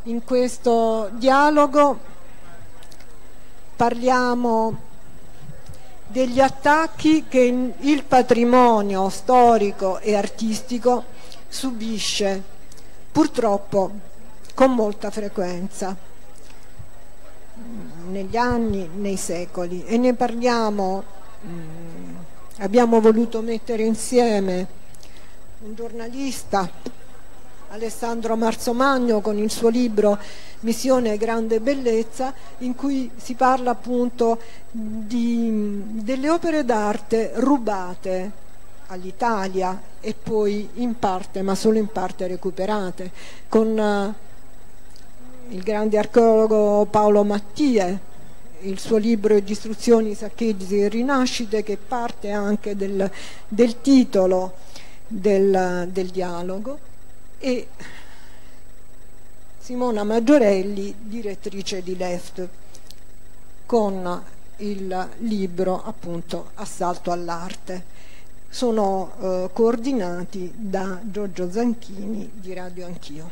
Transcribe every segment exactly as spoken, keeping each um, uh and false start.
In questo dialogo parliamo degli attacchi che il patrimonio storico e artistico subisce, purtroppo con molta frequenza, negli anni, nei secoli, e ne parliamo. Mh, abbiamo voluto mettere insieme un giornalista, Alessandro Marzomagno, con il suo libro Missione Grande Bellezza, in cui si parla appunto di, delle opere d'arte rubate all'Italia e poi in parte, ma solo in parte, recuperate, con uh, il grande archeologo Paolo Mattie, il suo libro Distruzioni, saccheggi e rinascite, che parte anche del, del titolo del, del dialogo, e Simona Maggiorelli, direttrice di Left, con il libro appunto Assalto all'arte. Sono eh, coordinati da Giorgio Zanchini di Radio Anch'io.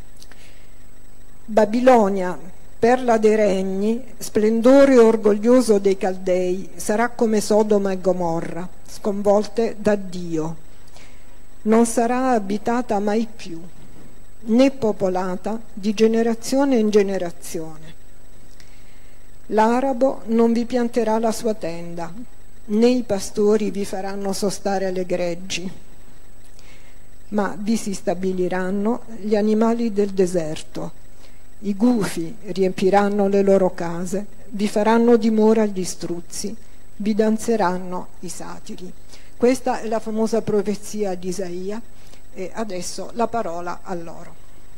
Babilonia, perla dei regni, splendore orgoglioso dei Caldei, sarà come Sodoma e Gomorra, sconvolte da Dio. Non sarà abitata mai più, né popolata di generazione in generazione. L'arabo non vi pianterà la sua tenda, né i pastori vi faranno sostare alle greggi, ma vi si stabiliranno gli animali del deserto. I gufi riempiranno le loro case, vi faranno dimora gli struzzi, vi danzeranno i satiri. Questa è la famosa profezia di Isaia, e adesso la parola a loro.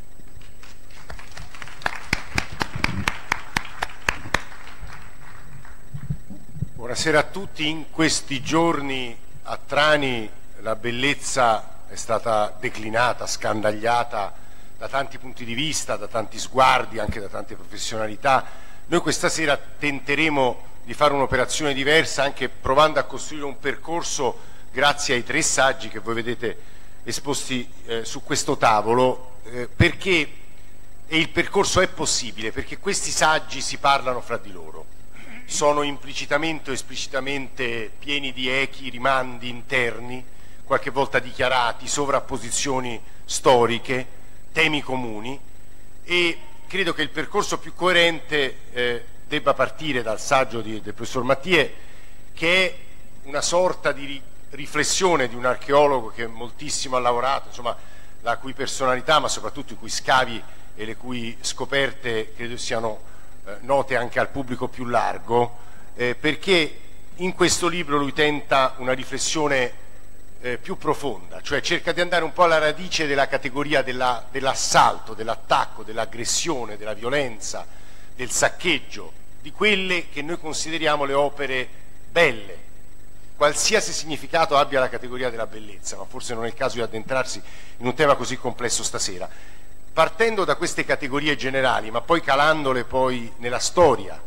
Buonasera a tutti. In questi giorni a Trani la bellezza è stata declinata, scandagliata da tanti punti di vista, da tanti sguardi, anche da tante professionalità. Noi questa sera tenteremo di fare un'operazione diversa, anche provando a costruire un percorso grazie ai tre saggi che voi vedete esposti eh, su questo tavolo, eh, perché e il percorso è possibile, perché questi saggi si parlano fra di loro, sono implicitamente o esplicitamente pieni di echi, rimandi interni, qualche volta dichiarati, sovrapposizioni storiche, temi comuni, e credo che il percorso più coerente eh, debba partire dal saggio di, del professor Mattie, che è una sorta di riflessione di un archeologo che moltissimo ha lavorato, insomma, la cui personalità, ma soprattutto i cui scavi e le cui scoperte credo siano eh, note anche al pubblico più largo, eh, perché in questo libro lui tenta una riflessione eh, più profonda, cioè cerca di andare un po' alla radice della categoria della, dell'assalto, dell'attacco, dell'aggressione, della violenza, del saccheggio, di quelle che noi consideriamo le opere belle, qualsiasi significato abbia la categoria della bellezza, ma forse non è il caso di addentrarsi in un tema così complesso stasera. Partendo da queste categorie generali, ma poi calandole poi nella storia,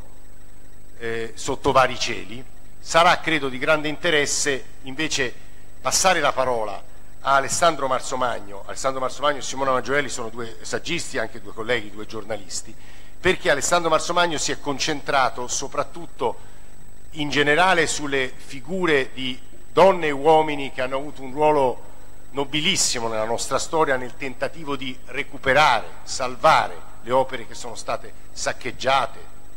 eh, sotto vari cieli, sarà credo di grande interesse invece passare la parola a Alessandro Marzomagno. Alessandro Marzomagno e Simona Maggiorelli sono due saggisti, anche due colleghi, due giornalisti, perché Alessandro Marzomagno si è concentrato soprattutto in generale sulle figure di donne e uomini che hanno avuto un ruolo nobilissimo nella nostra storia nel tentativo di recuperare, salvare le opere che sono state saccheggiate,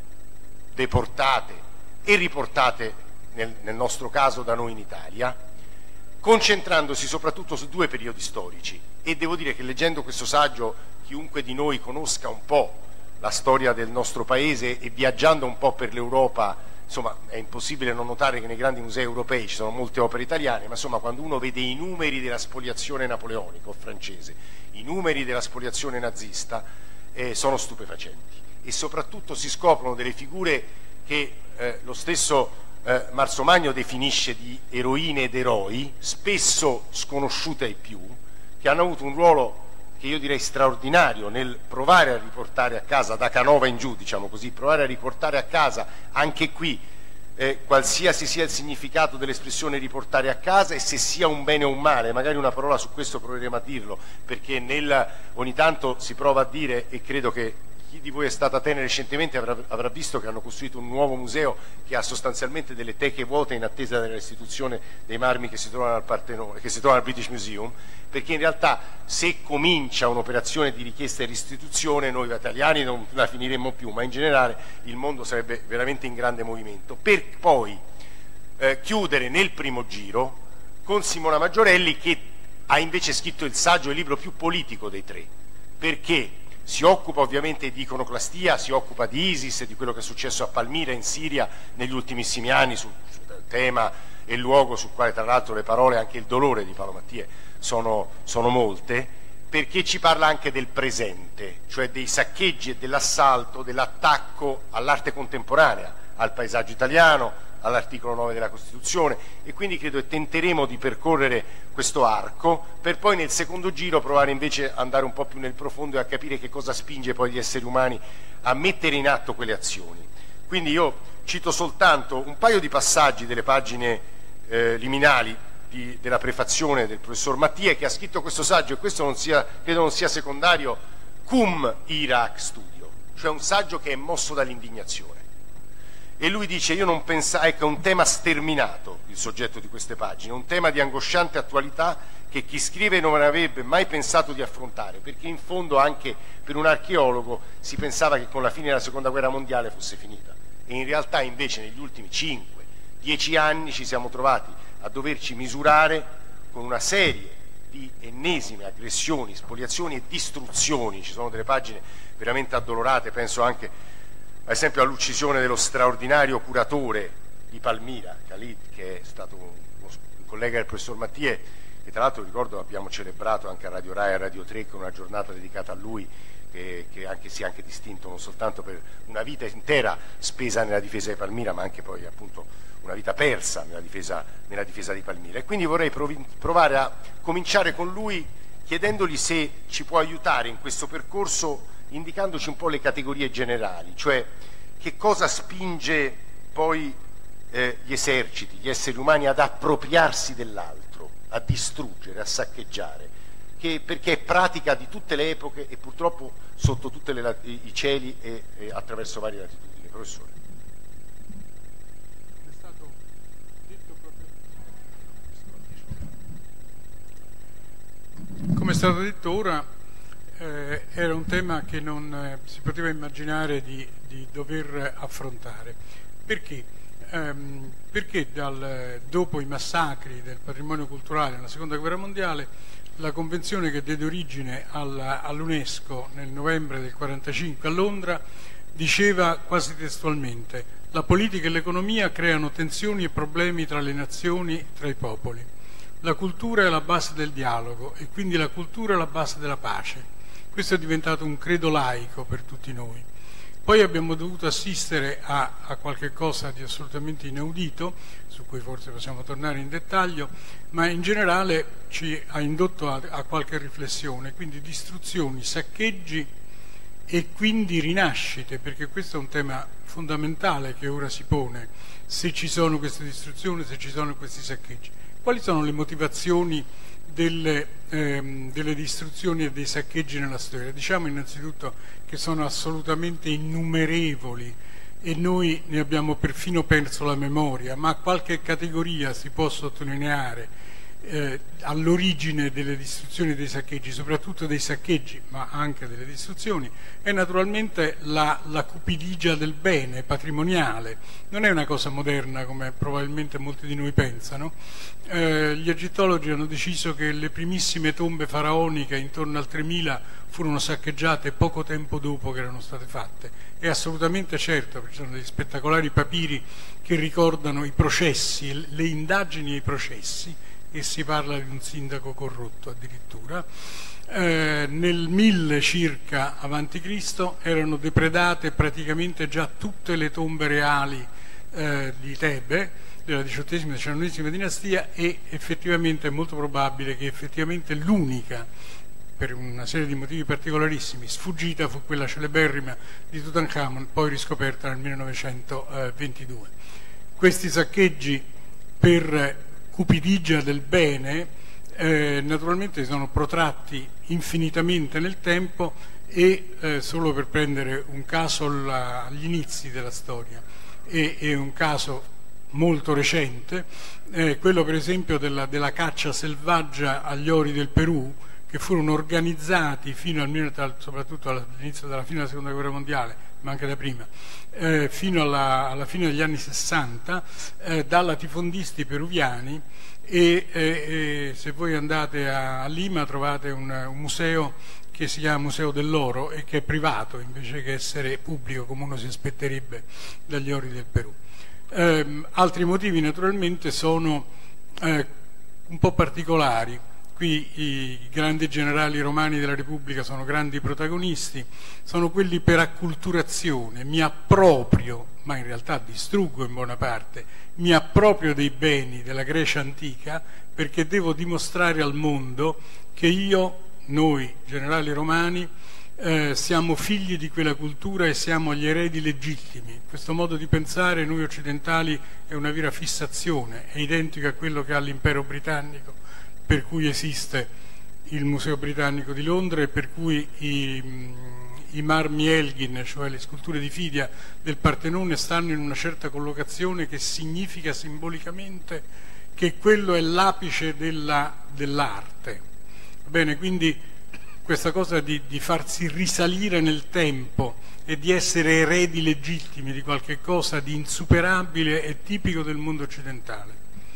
deportate e riportate nel, nel nostro caso da noi in Italia, concentrandosi soprattutto su due periodi storici. E devo dire che leggendo questo saggio chiunque di noi conosca un po' la storia del nostro paese e viaggiando un po' per l'Europa, insomma, è impossibile non notare che nei grandi musei europei ci sono molte opere italiane, ma insomma quando uno vede i numeri della spoliazione napoleonica o francese, i numeri della spoliazione nazista, eh, sono stupefacenti, e soprattutto si scoprono delle figure che eh, lo stesso eh, Marzomagno definisce di eroine ed eroi, spesso sconosciute ai più, che hanno avuto un ruolo che io direi straordinario nel provare a riportare a casa, da Canova in giù, diciamo così, provare a riportare a casa anche qui eh, qualsiasi sia il significato dell'espressione riportare a casa e se sia un bene o un male. Magari una parola su questo proveremo a dirlo, perché nel, ogni tanto si prova a dire, e credo che chi di voi è stato a Atene recentemente avrà, avrà visto che hanno costruito un nuovo museo che ha sostanzialmente delle teche vuote in attesa della restituzione dei marmi che si trovano al Partenone, che si trovano al British Museum, perché in realtà se comincia un'operazione di richiesta e restituzione noi italiani non la finiremmo più, ma in generale il mondo sarebbe veramente in grande movimento, per poi eh, chiudere nel primo giro con Simona Maggiorelli, che ha invece scritto il saggio e il libro più politico dei tre, perché si occupa ovviamente di iconoclastia, si occupa di ISIS e di quello che è successo a Palmira in Siria negli ultimissimi anni, sul tema e luogo sul quale tra l'altro le parole e anche il dolore di Paolo Mattie sono, sono molte, perché ci parla anche del presente, cioè dei saccheggi e dell'assalto, dell'attacco all'arte contemporanea, al paesaggio italiano, all'articolo nove della Costituzione, e quindi credo che tenteremo di percorrere questo arco per poi nel secondo giro provare invece ad andare un po' più nel profondo e a capire che cosa spinge poi gli esseri umani a mettere in atto quelle azioni. Quindi io cito soltanto un paio di passaggi delle pagine eh, liminali di, della prefazione del professor Mattie, che ha scritto questo saggio, e questo non sia, credo non sia secondario, cum Iraq studio, cioè un saggio che è mosso dall'indignazione. E lui dice, io non pensavo, ecco, è un tema sterminato il soggetto di queste pagine, un tema di angosciante attualità che chi scrive non avrebbe mai pensato di affrontare, perché in fondo anche per un archeologo si pensava che con la fine della seconda guerra mondiale fosse finita, e in realtà invece negli ultimi cinque dieci anni ci siamo trovati a doverci misurare con una serie di ennesime aggressioni, spoliazioni e distruzioni. Ci sono delle pagine veramente addolorate, penso anche ad esempio all'uccisione dello straordinario curatore di Palmira, Khalid, che è stato un, un collega del professor Mattie, che tra l'altro ricordo abbiamo celebrato anche a Radio Rai e a Radio tre con una giornata dedicata a lui, che, che anche si è anche distinto non soltanto per una vita intera spesa nella difesa di Palmira, ma anche poi appunto una vita persa nella difesa, nella difesa di Palmira. E quindi vorrei provi, provare a cominciare con lui chiedendogli se ci può aiutare in questo percorso, indicandoci un po' le categorie generali, cioè che cosa spinge poi eh, gli eserciti, gli esseri umani ad appropriarsi dell'altro, a distruggere, a saccheggiare, che, perché è pratica di tutte le epoche e purtroppo sotto tutti i cieli e, e attraverso varie latitudini. Professore. È stato detto proprio... Come è stato detto ora, Eh, era un tema che non eh, si poteva immaginare di, di dover affrontare. Perché? Ehm, perché dal, dopo i massacri del patrimonio culturale nella seconda guerra mondiale, la convenzione che diede origine all'UNESCO nel novembre del quarantacinque a Londra diceva quasi testualmente: la politica e l'economia creano tensioni e problemi tra le nazioni, tra i popoli. La cultura è la base del dialogo e quindi la cultura è la base della pace. Questo è diventato un credo laico per tutti noi. Poi abbiamo dovuto assistere a, a qualche cosa di assolutamente inaudito, su cui forse possiamo tornare in dettaglio, ma in generale ci ha indotto a, a qualche riflessione, quindi distruzioni, saccheggi e quindi rinascite, perché questo è un tema fondamentale che ora si pone: se ci sono queste distruzioni, se ci sono questi saccheggi. Quali sono le motivazioni Delle, ehm, delle distruzioni e dei saccheggi nella storia? Diciamo innanzitutto che sono assolutamente innumerevoli e noi ne abbiamo perfino perso la memoria, ma qualche categoria si può sottolineare eh, all'origine delle distruzioni e dei saccheggi, soprattutto dei saccheggi ma anche delle distruzioni, è naturalmente la, la cupidigia del bene patrimoniale. Non è una cosa moderna come probabilmente molti di noi pensano. Eh, gli egittologi hanno deciso che le primissime tombe faraoniche intorno al tremila furono saccheggiate poco tempo dopo che erano state fatte. È assolutamente certo, perché ci sono degli spettacolari papiri che ricordano i processi, le indagini e i processi, e si parla di un sindaco corrotto addirittura. Eh, nel mille circa avanti Cristo erano depredate praticamente già tutte le tombe reali eh, di Tebe, della diciottesima e diciannovesima dinastia, e effettivamente è molto probabile che effettivamente l'unica, per una serie di motivi particolarissimi, sfuggita fu quella celeberrima di Tutankhamon, poi riscoperta nel millenovecentoventidue. Questi saccheggi per cupidigia del bene eh, naturalmente sono protratti infinitamente nel tempo e eh, solo per prendere un caso la, agli inizi della storia e, e un caso molto recente, eh, quello per esempio della, della caccia selvaggia agli ori del Perù, che furono organizzati fino al, soprattutto all'inizio della fine della seconda guerra mondiale, ma anche da prima, eh, fino alla, alla fine degli anni sessanta, eh, da latifondisti peruviani e, e, e se voi andate a, a Lima trovate un, un museo che si chiama Museo dell'Oro e che è privato invece che essere pubblico come uno si aspetterebbe dagli ori del Perù. Eh, altri motivi naturalmente sono eh, un po' particolari. Qui i grandi generali romani della Repubblica sono grandi protagonisti, sono quelli per acculturazione, mi approprio, ma in realtà distruggo in buona parte, mi approprio dei beni della Grecia antica perché devo dimostrare al mondo che io, noi generali romani, eh, siamo figli di quella cultura e siamo gli eredi legittimi. Questo modo di pensare noi occidentali è una vera fissazione, è identico a quello che ha l'impero britannico, per cui esiste il Museo Britannico di Londra e per cui i, i marmi Elgin, cioè le sculture di Fidia del Partenone, stanno in una certa collocazione che significa simbolicamente che quello è l'apice della, dell'arte. Bene, quindi questa cosa di, di farsi risalire nel tempo e di essere eredi legittimi di qualche cosa di insuperabile è tipico del mondo occidentale.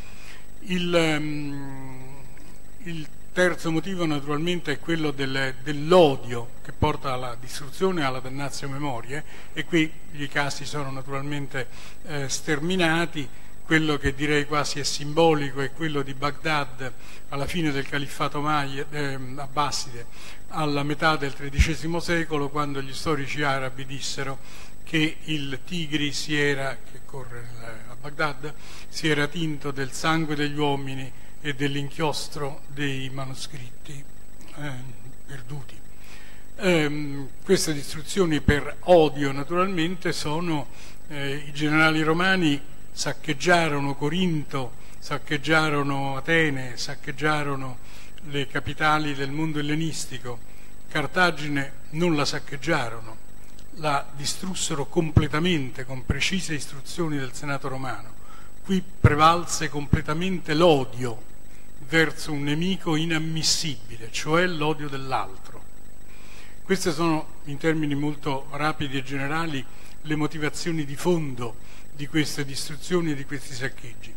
Il, um, il terzo motivo naturalmente è quello del, dell'odio che porta alla distruzione e alla damnatio memoriae, e qui i casi sono naturalmente eh, sterminati. Quello che direi quasi è simbolico è quello di Baghdad alla fine del califfato Maya, eh, Abbaside, alla metà del tredicesimo secolo, quando gli storici arabi dissero che il Tigri si era, che corre a Baghdad, si era tinto del sangue degli uomini e dell'inchiostro dei manoscritti eh, perduti. Eh, queste distruzioni per odio naturalmente sono eh, i generali romani saccheggiarono Corinto, saccheggiarono Atene, saccheggiarono le capitali del mondo ellenistico. Cartagine non la saccheggiarono, la distrussero completamente con precise istruzioni del Senato romano. Qui prevalse completamente l'odio verso un nemico inammissibile, cioè l'odio dell'altro. Queste sono, in termini molto rapidi e generali, le motivazioni di fondo di queste distruzioni e di questi saccheggi.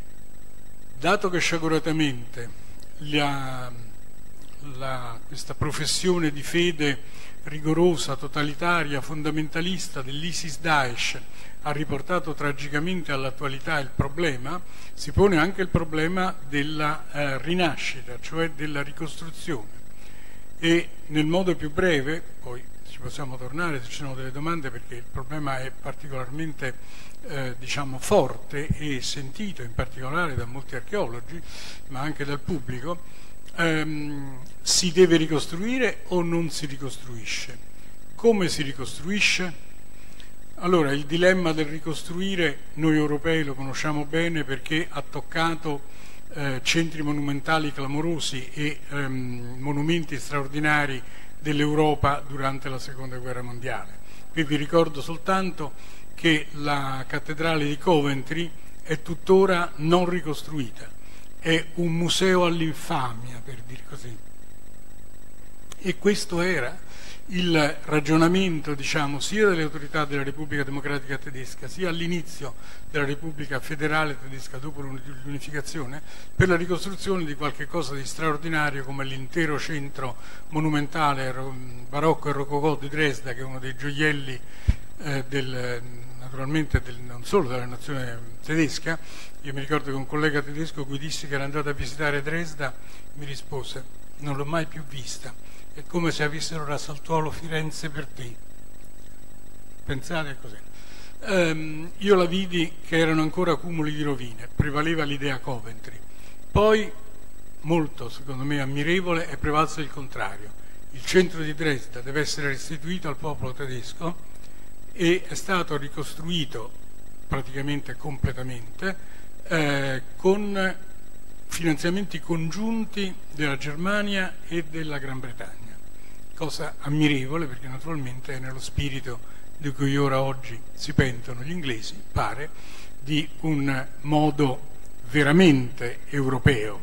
Dato che sciaguratamente la, la, questa professione di fede rigorosa, totalitaria, fondamentalista dell'ISIS-Daesh ha riportato tragicamente all'attualità il problema, si pone anche il problema della eh, rinascita, cioè della ricostruzione. E nel modo più breve, poi ci possiamo tornare se ci sono delle domande, perché il problema è particolarmente eh, diciamo forte e sentito in particolare da molti archeologi, ma anche dal pubblico. ehm, si deve ricostruire o non si ricostruisce? Come si ricostruisce? Allora, il dilemma del ricostruire noi europei lo conosciamo bene perché ha toccato eh, centri monumentali clamorosi e ehm, monumenti straordinari dell'Europa durante la Seconda Guerra Mondiale. Qui vi ricordo soltanto che la cattedrale di Coventry è tuttora non ricostruita, è un museo all'infamia, per dire così. E questo era il ragionamento, diciamo, sia delle autorità della Repubblica Democratica Tedesca, sia all'inizio della Repubblica Federale Tedesca dopo l'unificazione, per la ricostruzione di qualche cosa di straordinario come l'intero centro monumentale barocco e rococò di Dresda, che è uno dei gioielli eh, del, naturalmente del, non solo della nazione tedesca. Io mi ricordo che un collega tedesco cui dissi che era andato a visitare Dresda mi rispose: non l'ho mai più vista, è come se avessero l'assaltuolo Firenze per te. Pensate a cos'è. Um, io la vidi che erano ancora cumuli di rovine, prevaleva l'idea Coventry. Poi, molto secondo me ammirevole, è prevalso il contrario. Il centro di Dresda deve essere restituito al popolo tedesco e è stato ricostruito praticamente completamente, eh, con finanziamenti congiunti della Germania e della Gran Bretagna, cosa ammirevole perché naturalmente è nello spirito di cui ora oggi si pentono gli inglesi, pare, di un modo veramente europeo.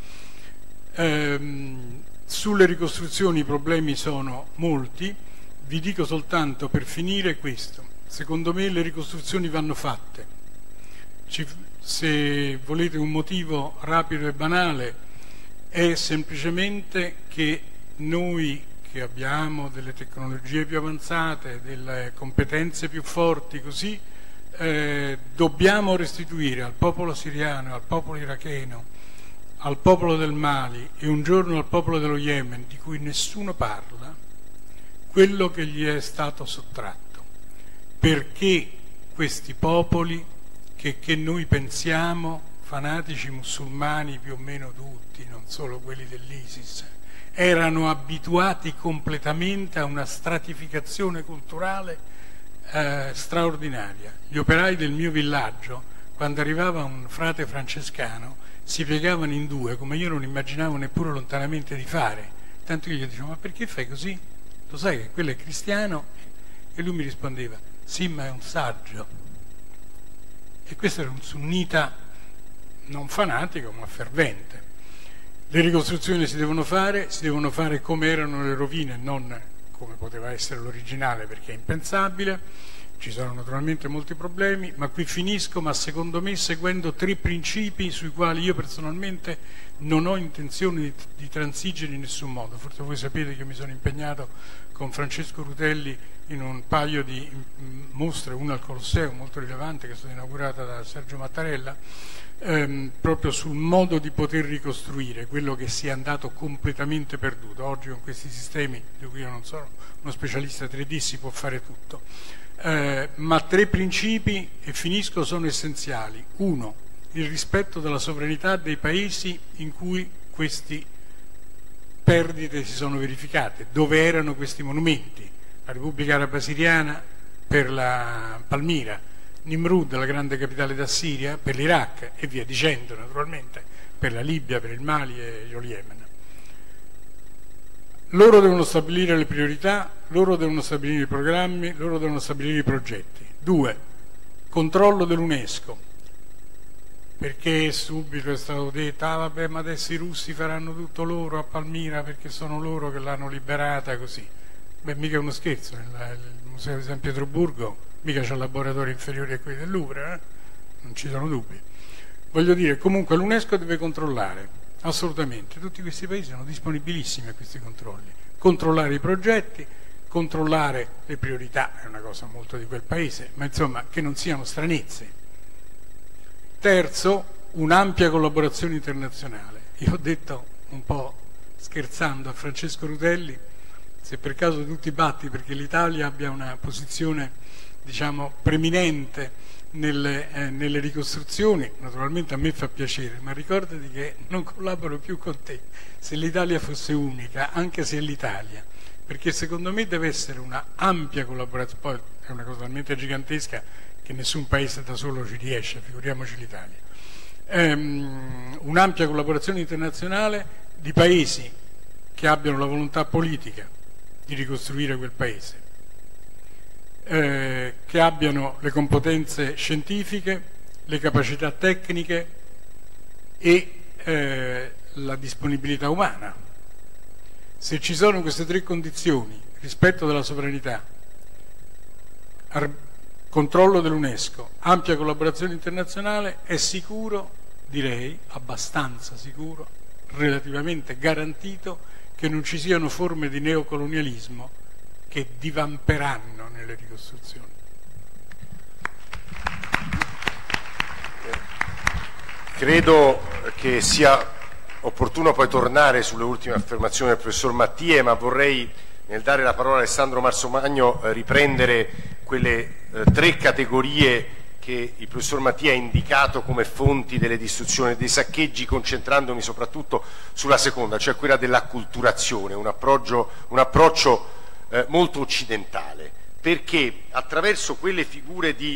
Ehm, sulle ricostruzioni i problemi sono molti, vi dico soltanto per finire questo: secondo me le ricostruzioni vanno fatte. Ci, se volete un motivo rapido e banale, è semplicemente che noi che abbiamo delle tecnologie più avanzate, delle competenze più forti, così eh, dobbiamo restituire al popolo siriano, al popolo iracheno, al popolo del Mali e un giorno al popolo dello Yemen, di cui nessuno parla, quello che gli è stato sottratto, perché questi popoli che, che noi pensiamo fanatici musulmani più o meno tutti, non solo quelli dell'ISIS, erano abituati completamente a una stratificazione culturale eh, straordinaria. Gli operai del mio villaggio, quando arrivava un frate francescano, si piegavano in due, come io non immaginavo neppure lontanamente di fare. Tanto io gli dicevo: ma perché fai così? Lo sai che quello è cristiano? E lui mi rispondeva: sì, ma è un saggio. E questo era un sunnita non fanatico ma fervente. Le ricostruzioni si devono fare, si devono fare come erano le rovine, non come poteva essere l'originale, perché è impensabile. Ci sono naturalmente molti problemi, ma qui finisco, ma secondo me seguendo tre principi sui quali io personalmente non ho intenzione di, di transigere in nessun modo. Forse voi sapete che io mi sono impegnato con Francesco Rutelli in un paio di mostre, una al Colosseo molto rilevante che è stata inaugurata da Sergio Mattarella, ehm, proprio sul modo di poter ricostruire quello che sia andato completamente perduto. Oggi con questi sistemi, di cui io non sono uno specialista tre D, si può fare tutto. Eh, ma tre principi, e finisco, sono essenziali. Uno, il rispetto della sovranità dei paesi in cui queste perdite si sono verificate, dove erano questi monumenti: la Repubblica Araba Siriana per la Palmira, Nimrud, la grande capitale d'Assiria, per l'Iraq, e via dicendo, naturalmente per la Libia, per il Mali e lo Yemen. Loro devono stabilire le priorità, loro devono stabilire i programmi, loro devono stabilire i progetti. Due, controllo dell'UNESCO, perché subito è stato detto: ah vabbè, ma adesso i russi faranno tutto loro a Palmira perché sono loro che l'hanno liberata, così. Beh, mica è uno scherzo, il, il Museo di San Pietroburgo mica c'ha laboratori inferiori a quelli del Louvre, eh? Non ci sono dubbi. Voglio dire, comunque l'UNESCO deve controllare. Assolutamente, tutti questi paesi sono disponibilissimi a questi controlli. Controllare i progetti, controllare le priorità, è una cosa molto di quel paese, ma insomma che non siano stranezze. Terzo, un'ampia collaborazione internazionale. Io ho detto un po' scherzando a Francesco Rutelli: se per caso tu ti batti perché l'Italia abbia una posizione, diciamo, preminente Nelle, eh, nelle ricostruzioni, naturalmente a me fa piacere, ma ricordati che non collaboro più con te se l'Italia fosse unica, anche se è l'Italia, perché secondo me deve essere una ampia collaborazione. Poi è una cosa talmente gigantesca che nessun paese da solo ci riesce, figuriamoci l'Italia. Ehm, un'ampia collaborazione internazionale di paesi che abbiano la volontà politica di ricostruire quel paese, Eh, che abbiano le competenze scientifiche, le capacità tecniche e eh, la disponibilità umana. Se ci sono queste tre condizioni: rispetto della sovranità, controllo dell'UNESCO, ampia collaborazione internazionale, è sicuro, direi abbastanza sicuro, relativamente garantito, che non ci siano forme di neocolonialismo che divamperanno nelle ricostruzioni. Credo che sia opportuno poi tornare sulle ultime affermazioni del professor Mattie, ma vorrei, nel dare la parola a Alessandro Marzomagno, eh, riprendere quelle eh, tre categorie che il professor Mattie ha indicato come fonti delle distruzioni e dei saccheggi, concentrandomi soprattutto sulla seconda, cioè quella dell'acculturazione, un approccio, un approccio eh, molto occidentale, perché attraverso quelle figure di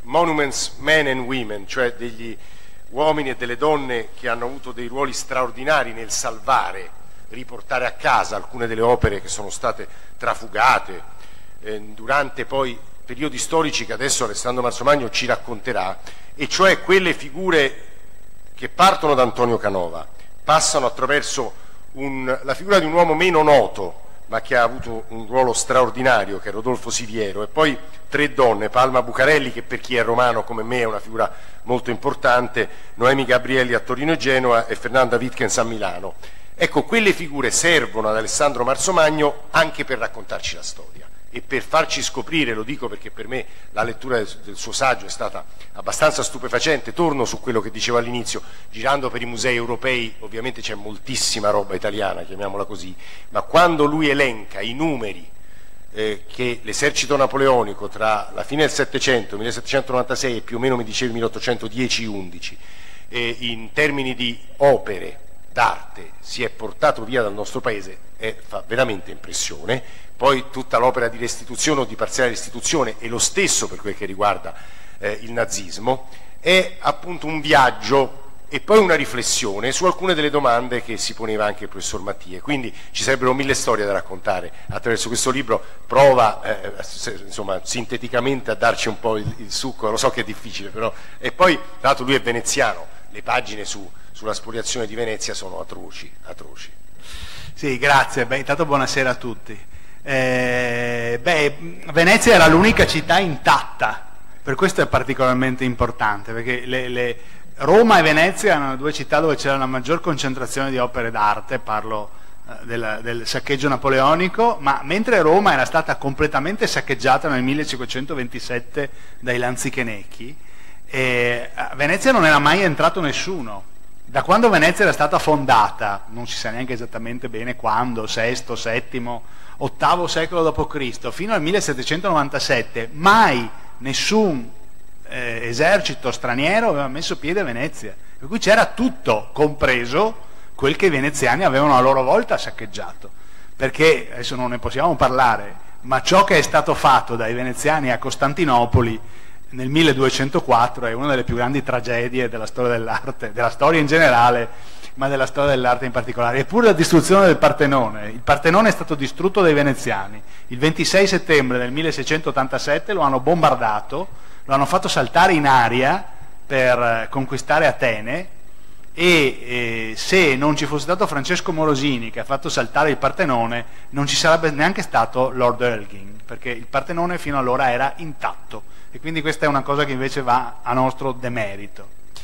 monuments men and women, cioè degli uomini e delle donne che hanno avuto dei ruoli straordinari nel salvare, riportare a casa alcune delle opere che sono state trafugate eh, durante poi periodi storici che adesso Alessandro Marzomagno ci racconterà, e cioè quelle figure che partono da Antonio Canova, passano attraverso un, la figura di un uomo meno noto ma che ha avuto un ruolo straordinario, che è Rodolfo Siviero, e poi tre donne: Palma Bucarelli, che per chi è romano come me è una figura molto importante, Noemi Gabrielli a Torino e Genova e Fernanda Wittgens a Milano. Ecco, quelle figure servono ad Alessandro Marzomagno anche per raccontarci la storia e per farci scoprire, lo dico perché per me la lettura del, del suo saggio è stata abbastanza stupefacente. Torno su quello che dicevo all'inizio: girando per i musei europei ovviamente c'è moltissima roba italiana, chiamiamola così, ma quando lui elenca i numeri eh, che l'esercito napoleonico tra la fine del Settecento, millesettecentonovantasei e più o meno, mi dicevi, milleottocentodieci undici, eh, in termini di opere d'arte si è portato via dal nostro paese, eh, fa veramente impressione. Poi tutta l'opera di restituzione o di parziale restituzione, e lo stesso per quel che riguarda eh, il nazismo, è appunto un viaggio e poi una riflessione su alcune delle domande che si poneva anche il professor Mattie. Quindi ci sarebbero mille storie da raccontare attraverso questo libro. Prova eh, insomma sinteticamente a darci un po' il, il succo, lo so che è difficile, però. E poi tra l'altro lui è veneziano, le pagine su, sulla spoliazione di Venezia sono atroci, atroci. Sì, grazie. Beh, intanto buonasera a tutti. Eh, beh, Venezia era l'unica città intatta, per questo è particolarmente importante, perché le, le, Roma e Venezia erano due città dove c'era la maggior concentrazione di opere d'arte, parlo eh, del, del saccheggio napoleonico, ma mentre Roma era stata completamente saccheggiata nel millecinquecentoventisette dai lanzichenecchi, eh, a Venezia non era mai entrato nessuno. Da quando Venezia era stata fondata, non si sa neanche esattamente bene quando, sesto, settimo, ottavo secolo dopo Cristo, fino al millesettecentonovantasette, mai nessun eh, esercito straniero aveva messo piede a Venezia, per cui c'era tutto, compreso quel che i veneziani avevano a loro volta saccheggiato, perché adesso non ne possiamo parlare, ma ciò che è stato fatto dai veneziani a Costantinopoli nel milleduecentoquattro è una delle più grandi tragedie della storia dell'arte, della storia in generale, ma della storia dell'arte in particolare. Eppure la distruzione del Partenone. Il Partenone è stato distrutto dai veneziani. Il ventisei settembre del milleseicentottantasette lo hanno bombardato, lo hanno fatto saltare in aria per conquistare Atene, e eh, se non ci fosse stato Francesco Morosini che ha fatto saltare il Partenone, non ci sarebbe neanche stato Lord Elgin, perché il Partenone fino allora era intatto. E quindi questa è una cosa che invece va a nostro demerito.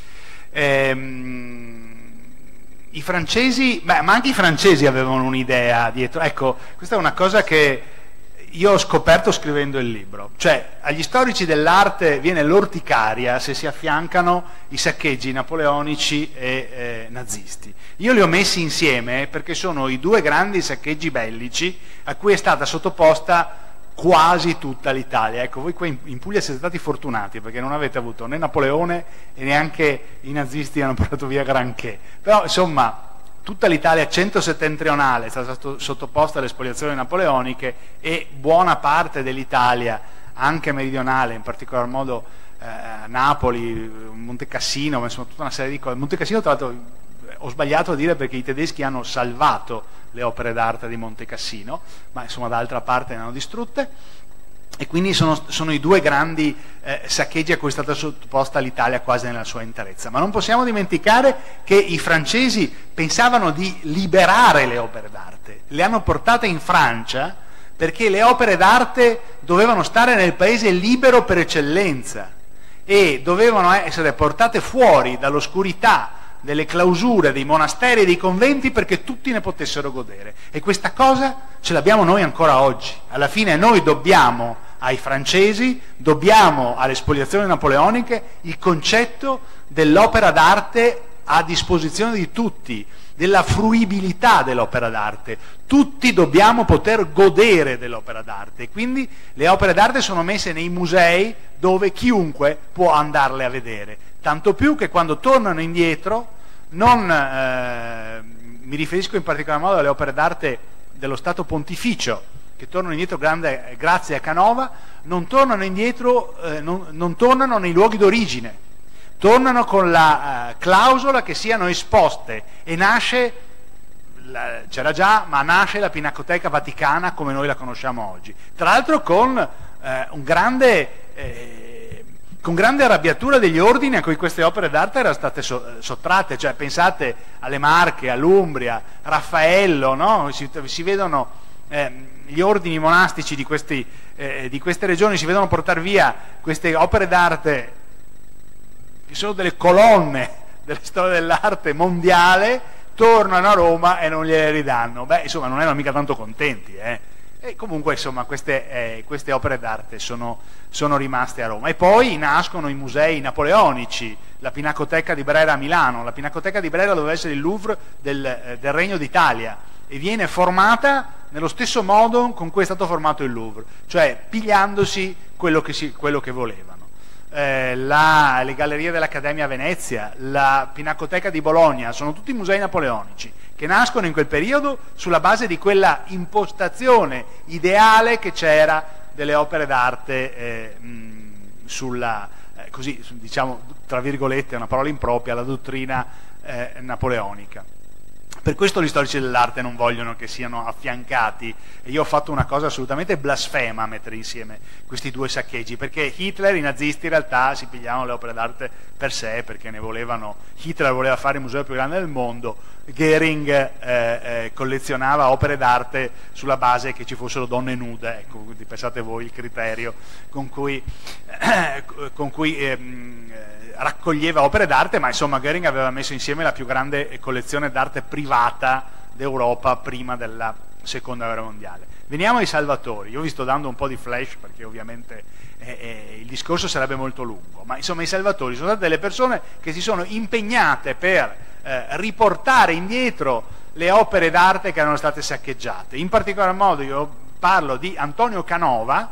Ehm, I francesi, beh, ma anche i francesi avevano un'idea dietro. Ecco, questa è una cosa che io ho scoperto scrivendo il libro. Cioè, agli storici dell'arte viene l'orticaria se si affiancano i saccheggi napoleonici e eh, nazisti. Io li ho messi insieme perché sono i due grandi saccheggi bellici a cui è stata sottoposta quasi tutta l'Italia. Ecco, voi qui in Puglia siete stati fortunati perché non avete avuto né Napoleone e neanche i nazisti hanno portato via granché, però insomma tutta l'Italia centro-settentrionale è stata sottoposta alle spoliazioni napoleoniche, e buona parte dell'Italia anche meridionale, in particolar modo eh, Napoli, Monte Cassino, ma insomma tutta una serie di cose. Monte Cassino, tra l'altro, ho sbagliato a dire perché i tedeschi hanno salvato le opere d'arte di Monte Cassino, ma insomma d'altra parte ne hanno distrutte, e quindi sono, sono i due grandi eh, saccheggi a cui è stata sottoposta l'Italia quasi nella sua interezza. Ma non possiamo dimenticare che i francesi pensavano di liberare le opere d'arte, le hanno portate in Francia perché le opere d'arte dovevano stare nel paese libero per eccellenza e dovevano essere portate fuori dall'oscurità delle clausure dei monasteri e dei conventi perché tutti ne potessero godere. E questa cosa ce l'abbiamo noi ancora oggi. Alla fine noi dobbiamo ai francesi, dobbiamo alle spoliazioni napoleoniche il concetto dell'opera d'arte a disposizione di tutti, della fruibilità dell'opera d'arte. Tutti dobbiamo poter godere dell'opera d'arte, e quindi le opere d'arte sono messe nei musei dove chiunque può andarle a vedere, tanto più che quando tornano indietro non eh, mi riferisco in particolar modo alle opere d'arte dello Stato Pontificio, che tornano indietro grande, grazie a Canova, non tornano indietro, eh, non, non tornano nei luoghi d'origine, tornano con la eh, clausola che siano esposte, e nasce, c'era già, ma nasce la Pinacoteca Vaticana come noi la conosciamo oggi, tra l'altro con eh, un grande... Eh, con grande arrabbiatura degli ordini a cui queste opere d'arte erano state so, sottratte, cioè pensate alle Marche, all'Umbria, Raffaello, no? si, si vedono eh, gli ordini monastici di, questi, eh, di queste regioni, si vedono portare via queste opere d'arte che sono delle colonne della storia dell'arte mondiale, tornano a Roma e non gliele ridanno. Beh, insomma, non erano mica tanto contenti, eh. E comunque, insomma, queste, eh, queste opere d'arte sono, sono rimaste a Roma. E poi nascono i musei napoleonici, la Pinacoteca di Brera a Milano. La Pinacoteca di Brera doveva essere il Louvre del, eh, del Regno d'Italia, e viene formata nello stesso modo con cui è stato formato il Louvre, cioè pigliandosi quello che, si, quello che volevano. Eh, la, le gallerie dell'Accademia a Venezia, la Pinacoteca di Bologna, sono tutti musei napoleonici che nascono in quel periodo sulla base di quella impostazione ideale che c'era delle opere d'arte eh, sulla, eh, così, diciamo, tra virgolette, una parola impropria, la dottrina eh, napoleonica. Per questo gli storici dell'arte non vogliono che siano affiancati, e io ho fatto una cosa assolutamente blasfema a mettere insieme questi due saccheggi, perché Hitler e i nazisti in realtà si pigliavano le opere d'arte per sé, perché ne volevano, Hitler voleva fare il museo più grande del mondo, Goering eh, eh, collezionava opere d'arte sulla base che ci fossero donne nude, ecco, quindi pensate voi il criterio con cui, eh, con cui ehm, raccoglieva opere d'arte, ma insomma Goering aveva messo insieme la più grande collezione d'arte privata d'Europa prima della seconda guerra mondiale. Veniamo ai Salvatori. Io vi sto dando un po' di flash perché ovviamente eh, eh, il discorso sarebbe molto lungo, ma insomma i Salvatori sono state delle persone che si sono impegnate per eh, riportare indietro le opere d'arte che erano state saccheggiate. In particolar modo io parlo di Antonio Canova,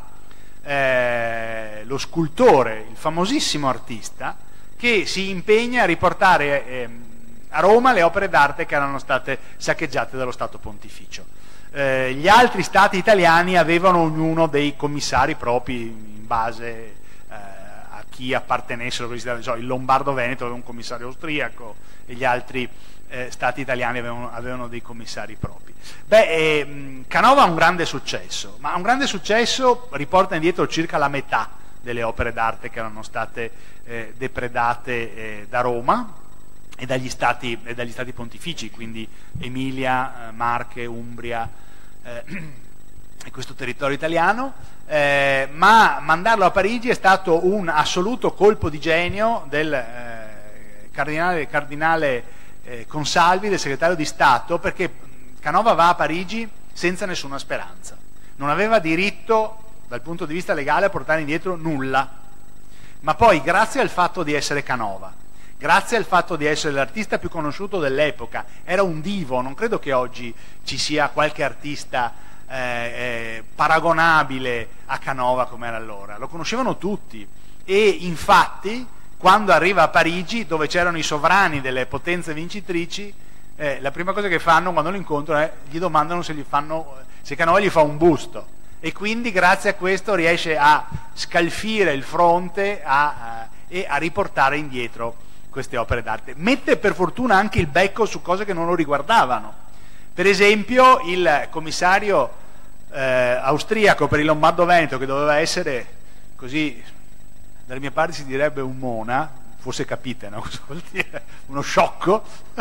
eh, lo scultore, il famosissimo artista, che si impegna a riportare eh, a Roma le opere d'arte che erano state saccheggiate dallo Stato Pontificio. Eh, gli altri stati italiani avevano ognuno dei commissari propri in base eh, a chi appartenessero, so, il Lombardo-Veneto aveva un commissario austriaco e gli altri eh, stati italiani avevano, avevano dei commissari propri. Beh, eh, Canova ha un grande successo, ma un grande successo riporta indietro circa la metà delle opere d'arte che erano state eh, depredate eh, da Roma e dagli stati, e dagli stati pontifici, quindi Emilia, eh, Marche, Umbria eh, e questo territorio italiano, eh, ma mandarlo a Parigi è stato un assoluto colpo di genio del eh, cardinale, cardinale eh, Consalvi, del segretario di Stato, perché Canova va a Parigi senza nessuna speranza, non aveva diritto dal punto di vista legale a portare indietro nulla, ma poi grazie al fatto di essere Canova, grazie al fatto di essere l'artista più conosciuto dell'epoca, era un divo, non credo che oggi ci sia qualche artista eh, eh, paragonabile a Canova come era allora, lo conoscevano tutti, e infatti quando arriva a Parigi, dove c'erano i sovrani delle potenze vincitrici, eh, la prima cosa che fanno quando lo incontrano è gli domandano se, gli fanno, se Canova gli fa un busto, e quindi grazie a questo riesce a scalfire il fronte a, a, e a riportare indietro queste opere d'arte. Mette per fortuna anche il becco su cose che non lo riguardavano. Per esempio il commissario eh, austriaco per il Lombardo-Veneto, che doveva essere così, dalle mie parti si direbbe un mona, forse capite, no? Cosa vuol dire? Uno sciocco.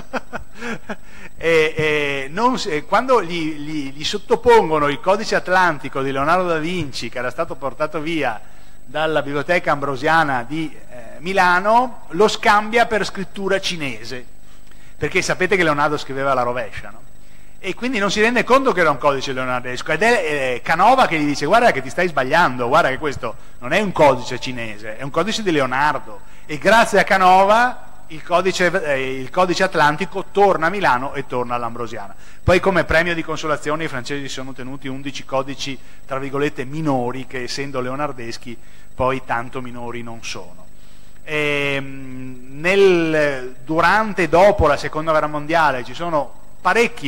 e, e non, quando gli, gli, gli sottopongono il codice atlantico di Leonardo da Vinci, che era stato portato via dalla biblioteca ambrosiana di eh, Milano, lo scambia per scrittura cinese, perché sapete che Leonardo scriveva alla rovescia, no? E quindi non si rende conto che era un codice leonardesco, ed è eh, Canova che gli dice: guarda che ti stai sbagliando, guarda che questo non è un codice cinese, è un codice di Leonardo. E grazie a Canova il codice, eh, il codice atlantico torna a Milano e torna all'Ambrosiana. Poi come premio di consolazione i francesi si sono tenuti undici codici tra virgolette minori, che essendo leonardeschi poi tanto minori non sono. E, nel, durante e dopo la seconda guerra mondiale ci sono parecchi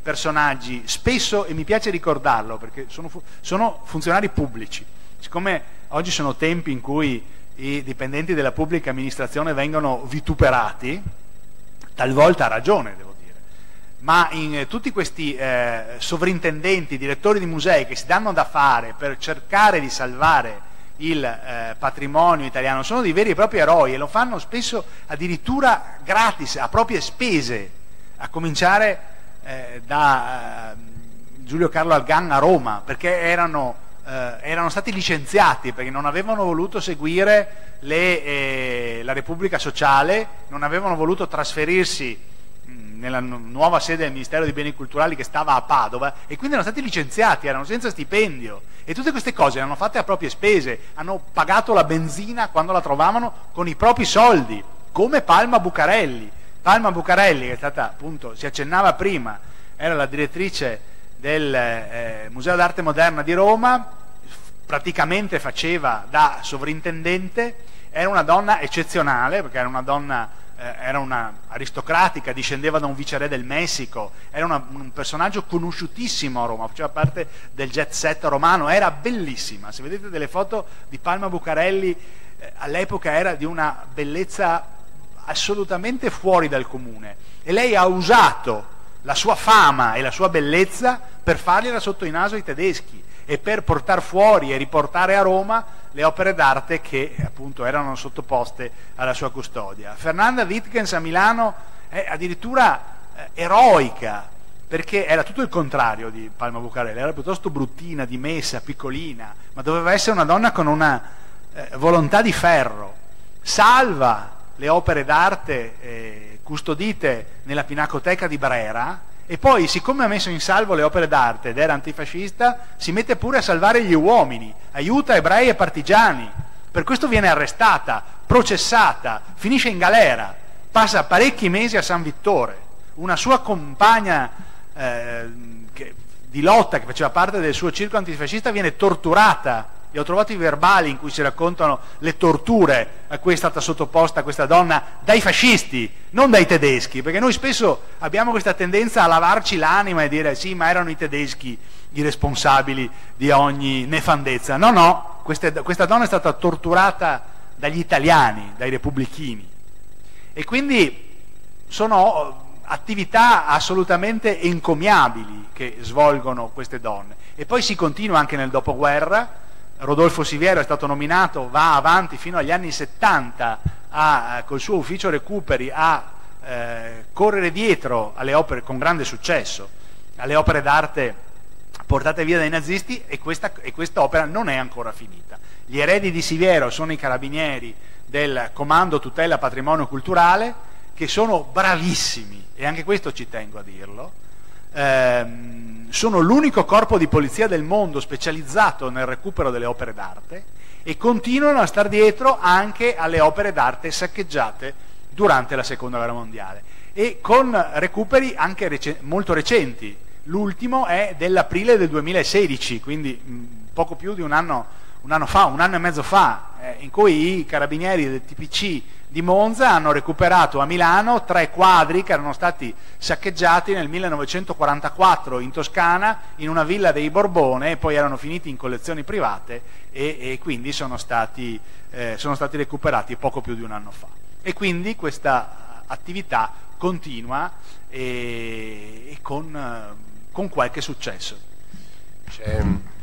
personaggi, spesso, e mi piace ricordarlo perché sono, sono funzionari pubblici, siccome oggi sono tempi in cui i dipendenti della pubblica amministrazione vengono vituperati, talvolta ha ragione, devo dire, ma in eh, tutti questi eh, sovrintendenti, direttori di musei che si danno da fare per cercare di salvare il eh, patrimonio italiano sono dei veri e propri eroi, e lo fanno spesso addirittura gratis, a proprie spese, a cominciare eh, da eh, Giulio Carlo Algan a Roma, perché erano, eh, erano stati licenziati perché non avevano voluto seguire le, eh, la Repubblica Sociale, non avevano voluto trasferirsi nella nuova sede del Ministero dei Beni Culturali che stava a Padova, e quindi erano stati licenziati, erano senza stipendio, e tutte queste cose le hanno fatte a proprie spese, hanno pagato la benzina quando la trovavano con i propri soldi, come Palma Bucarelli. Palma Bucarelli, che è stata, appunto, si accennava prima, era la direttrice del eh, Museo d'Arte Moderna di Roma, praticamente faceva da sovrintendente, era una donna eccezionale, perché era una donna era una aristocratica, discendeva da un viceré del Messico, era una, un personaggio conosciutissimo a Roma, faceva parte del jet set romano, era bellissima. Se vedete delle foto di Palma Bucarelli, eh, all'epoca era di una bellezza assolutamente fuori dal comune, e lei ha usato la sua fama e la sua bellezza per fargliela sotto i naso ai tedeschi e per portare fuori e riportare a Roma le opere d'arte che appunto erano sottoposte alla sua custodia. Fernanda Wittgens a Milano è addirittura eh, eroica, perché era tutto il contrario di Palma Bucarelli, era piuttosto bruttina, dimessa, piccolina, ma doveva essere una donna con una eh, volontà di ferro. Salva le opere d'arte eh, custodite nella Pinacoteca di Brera, e poi, siccome ha messo in salvo le opere d'arte ed era antifascista, si mette pure a salvare gli uomini, aiuta ebrei e partigiani. Per questo viene arrestata, processata, finisce in galera, passa parecchi mesi a San Vittore. Una sua compagna eh, che, di lotta, che faceva parte del suo circo antifascista, viene torturata. E ho trovato i verbali in cui si raccontano le torture a cui è stata sottoposta questa donna dai fascisti, non dai tedeschi, perché noi spesso abbiamo questa tendenza a lavarci l'anima e dire sì, ma erano i tedeschi i responsabili di ogni nefandezza. No, no, queste, questa donna è stata torturata dagli italiani, dai repubblichini. E quindi sono attività assolutamente encomiabili che svolgono queste donne. E poi si continua anche nel dopoguerra. Rodolfo Siviero è stato nominato, va avanti fino agli anni settanta a, col suo ufficio recuperi a eh, correre dietro alle opere, con grande successo, alle opere d'arte portate via dai nazisti, e questa e quest'opera non è ancora finita. Gli eredi di Siviero sono i carabinieri del Comando Tutela Patrimonio Culturale, che sono bravissimi, e anche questo ci tengo a dirlo. Ehm, sono l'unico corpo di polizia del mondo specializzato nel recupero delle opere d'arte, e continuano a star dietro anche alle opere d'arte saccheggiate durante la Seconda Guerra Mondiale, e con recuperi anche rec- molto recenti. L'ultimo è dell'aprile del duemilasedici, quindi mh, poco più di un anno, un anno fa, un anno e mezzo fa, eh, in cui i carabinieri del T P C di Monza hanno recuperato a Milano tre quadri che erano stati saccheggiati nel millenovecentoquarantaquattro in Toscana, in una villa dei Borbone, e poi erano finiti in collezioni private, e, e quindi sono stati, eh, sono stati recuperati poco più di un anno fa. E quindi questa attività continua, e, e con, con qualche successo. C'è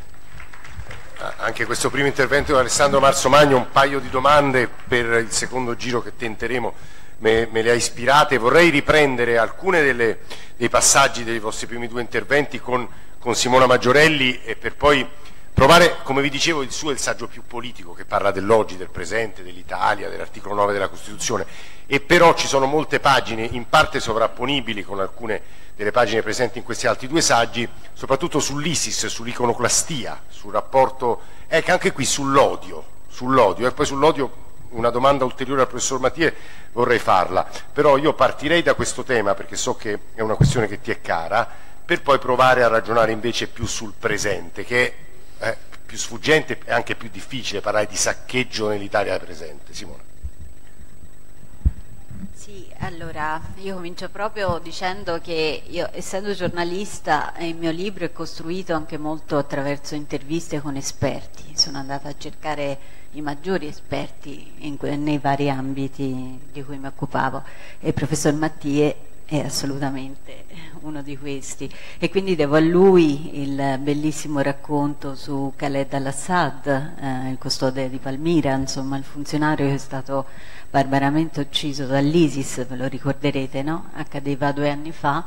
anche questo primo intervento di Alessandro Marzomagno, un paio di domande per il secondo giro che tenteremo, me, me le ha ispirate. Vorrei riprendere alcune delle, dei passaggi dei vostri primi due interventi con, con Simona Maggiorelli, e per poi provare, come vi dicevo, il suo è il saggio più politico, che parla dell'oggi, del presente, dell'Italia, dell'articolo nove della Costituzione, e però ci sono molte pagine in parte sovrapponibili con alcune delle pagine presenti in questi altri due saggi, soprattutto sull'ISIS, sull'iconoclastia, sul rapporto, ecco, anche qui sull'odio, sull'odio, e poi sull'odio una domanda ulteriore al professor Mathieu vorrei farla, però io partirei da questo tema perché so che è una questione che ti è cara, per poi provare a ragionare invece più sul presente, che è eh, più sfuggente e anche più difficile parlare di saccheggio nell'Italia presente. Simone. Sì, allora io comincio proprio dicendo che io, essendo giornalista, il mio libro è costruito anche molto attraverso interviste con esperti. Sono andata a cercare i maggiori esperti in, nei vari ambiti di cui mi occupavo e il professor Mattie è assolutamente uno di questi, e quindi devo a lui il bellissimo racconto su Khaled al-Assad, eh, il custode di Palmira, insomma il funzionario che è stato barbaramente ucciso dall'ISIS, ve lo ricorderete, no? Accadeva due anni fa,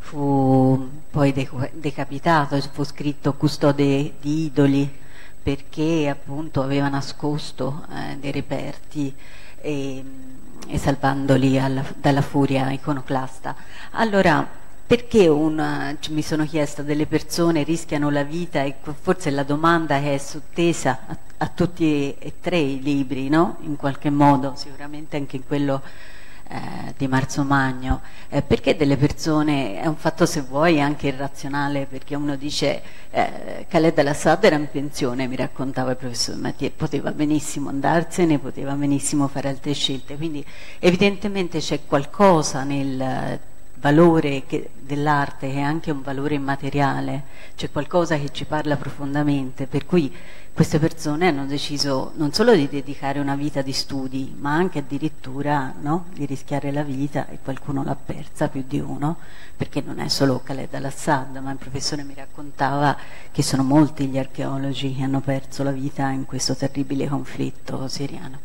fu poi decapitato, fu scritto custode di idoli perché appunto aveva nascosto eh, dei reperti e, e salvandoli alla, dalla furia iconoclasta. Allora, perché una, mi sono chiesta, delle persone rischiano la vita, e forse la domanda che è sottesa a, a tutti e tre i libri, no? In qualche modo, sicuramente anche in quello eh, di Marzo Magno, eh, perché delle persone, è un fatto se vuoi anche irrazionale, perché uno dice eh, Khaled al-Assad era in pensione, mi raccontava il professor Mattie, poteva benissimo andarsene, poteva benissimo fare altre scelte, quindi evidentemente c'è qualcosa nel valore dell'arte che è anche un valore immateriale, c'è qualcosa che ci parla profondamente, per cui queste persone hanno deciso non solo di dedicare una vita di studi, ma anche addirittura, no, di rischiare la vita, e qualcuno l'ha persa, più di uno, perché non è solo Khaled al-Assad, ma il professore mi raccontava che sono molti gli archeologi che hanno perso la vita in questo terribile conflitto siriano.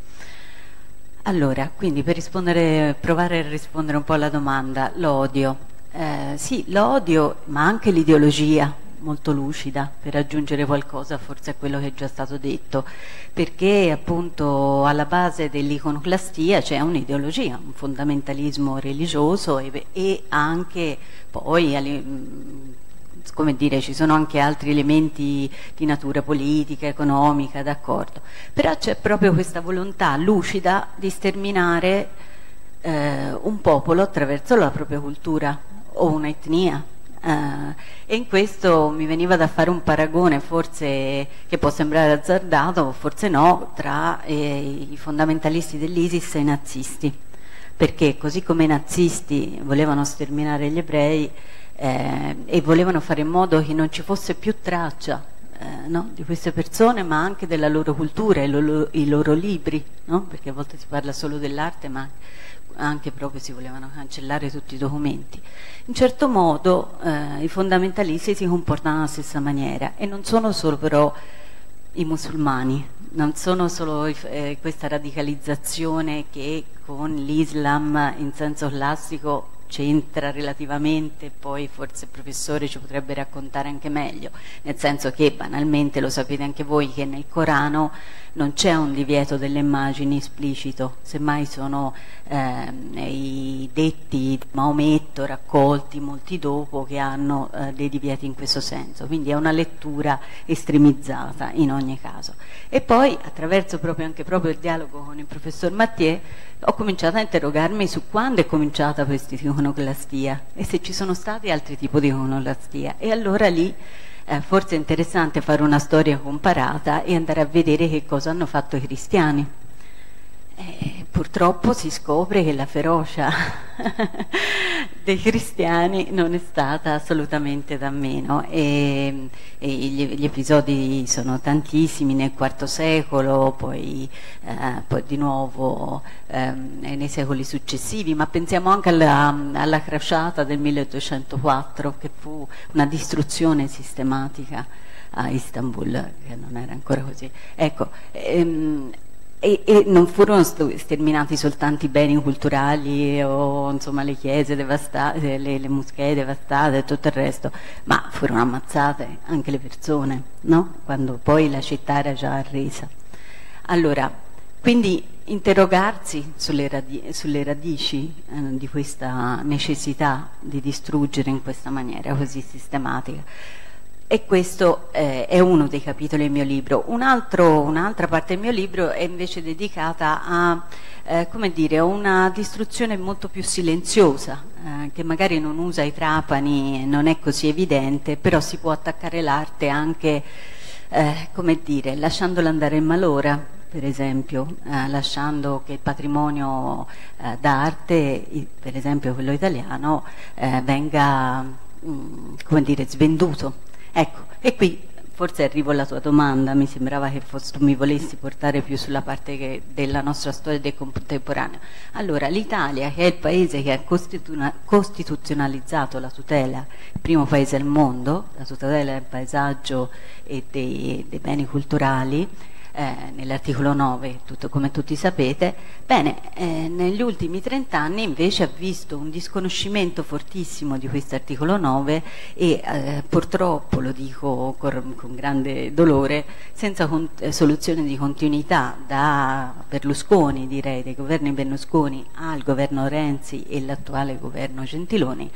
Allora, quindi per rispondere, provare a rispondere un po' alla domanda, l'odio. Eh, sì, l'odio, ma anche l'ideologia, molto lucida, per aggiungere qualcosa forse a quello che è già stato detto, perché appunto alla base dell'iconoclastia c'è un'ideologia, un fondamentalismo religioso e, e anche poi, come dire, ci sono anche altri elementi di natura politica, economica, d'accordo, però c'è proprio questa volontà lucida di sterminare eh, un popolo attraverso la propria cultura o un'etnia, eh, e in questo mi veniva da fare un paragone, forse che può sembrare azzardato, forse no, tra eh, i fondamentalisti dell'ISIS e i nazisti, perché così come i nazisti volevano sterminare gli ebrei, Eh, e volevano fare in modo che non ci fosse più traccia eh, no, di queste persone, ma anche della loro cultura, i loro, i loro libri, no? Perché a volte si parla solo dell'arte, ma anche proprio si volevano cancellare tutti i documenti. In certo modo eh, i fondamentalisti si comportano alla stessa maniera, e non sono solo però i musulmani, non sono solo eh, questa radicalizzazione che con l'Islam in senso classico c'entra relativamente, poi forse il professore ci potrebbe raccontare anche meglio, nel senso che banalmente lo sapete anche voi che nel Corano non c'è un divieto delle immagini esplicito, semmai sono eh, i detti di Maometto raccolti molti dopo che hanno eh, dei divieti in questo senso, quindi è una lettura estremizzata in ogni caso. E poi attraverso proprio anche proprio il dialogo con il professor Mattie ho cominciato a interrogarmi su quando è cominciata questa iconoclastia e se ci sono stati altri tipi di iconoclastia, e allora lì eh, forse è interessante fare una storia comparata e andare a vedere che cosa hanno fatto i cristiani. Eh, purtroppo si scopre che la ferocia dei cristiani non è stata assolutamente da meno, e, e gli, gli episodi sono tantissimi nel quarto secolo, poi, eh, poi di nuovo eh, nei secoli successivi, ma pensiamo anche alla, alla crociata del milleottocentoquattro, che fu una distruzione sistematica a Istanbul, che non era ancora così. Ecco, ehm, E, e non furono sterminati soltanto i beni culturali o insomma le chiese devastate, le, le moschee devastate e tutto il resto, ma furono ammazzate anche le persone, no? Quando poi la città era già arresa. Allora, quindi interrogarsi sulle, radi sulle radici eh, di questa necessità di distruggere in questa maniera così sistematica. E questo eh, è uno dei capitoli del mio libro. Un altro, un'altra parte del mio libro è invece dedicata a, eh, come dire, una distruzione molto più silenziosa, eh, che magari non usa i trapani, non è così evidente, però si può attaccare l'arte anche, eh, come dire, lasciandola andare in malora, per esempio, eh, lasciando che il patrimonio eh, d'arte, per esempio quello italiano, eh, venga mh, come dire, svenduto. Ecco, e qui forse arrivo alla tua domanda, mi sembrava che fosse, tu mi volessi portare più sulla parte che, della nostra storia del contemporaneo. Allora, l'Italia, che è il paese che ha costituzionalizzato la tutela, il primo paese al mondo, la tutela del paesaggio e dei, dei beni culturali, Eh, nell'articolo nove, tutto, come tutti sapete, bene, eh, negli ultimi trent'anni invece ha visto un disconoscimento fortissimo di questo articolo nove e eh, purtroppo, lo dico con, con grande dolore, senza con, eh, soluzione di continuità da Berlusconi, direi, dai governi Berlusconi al governo Renzi e l'attuale governo Gentiloni,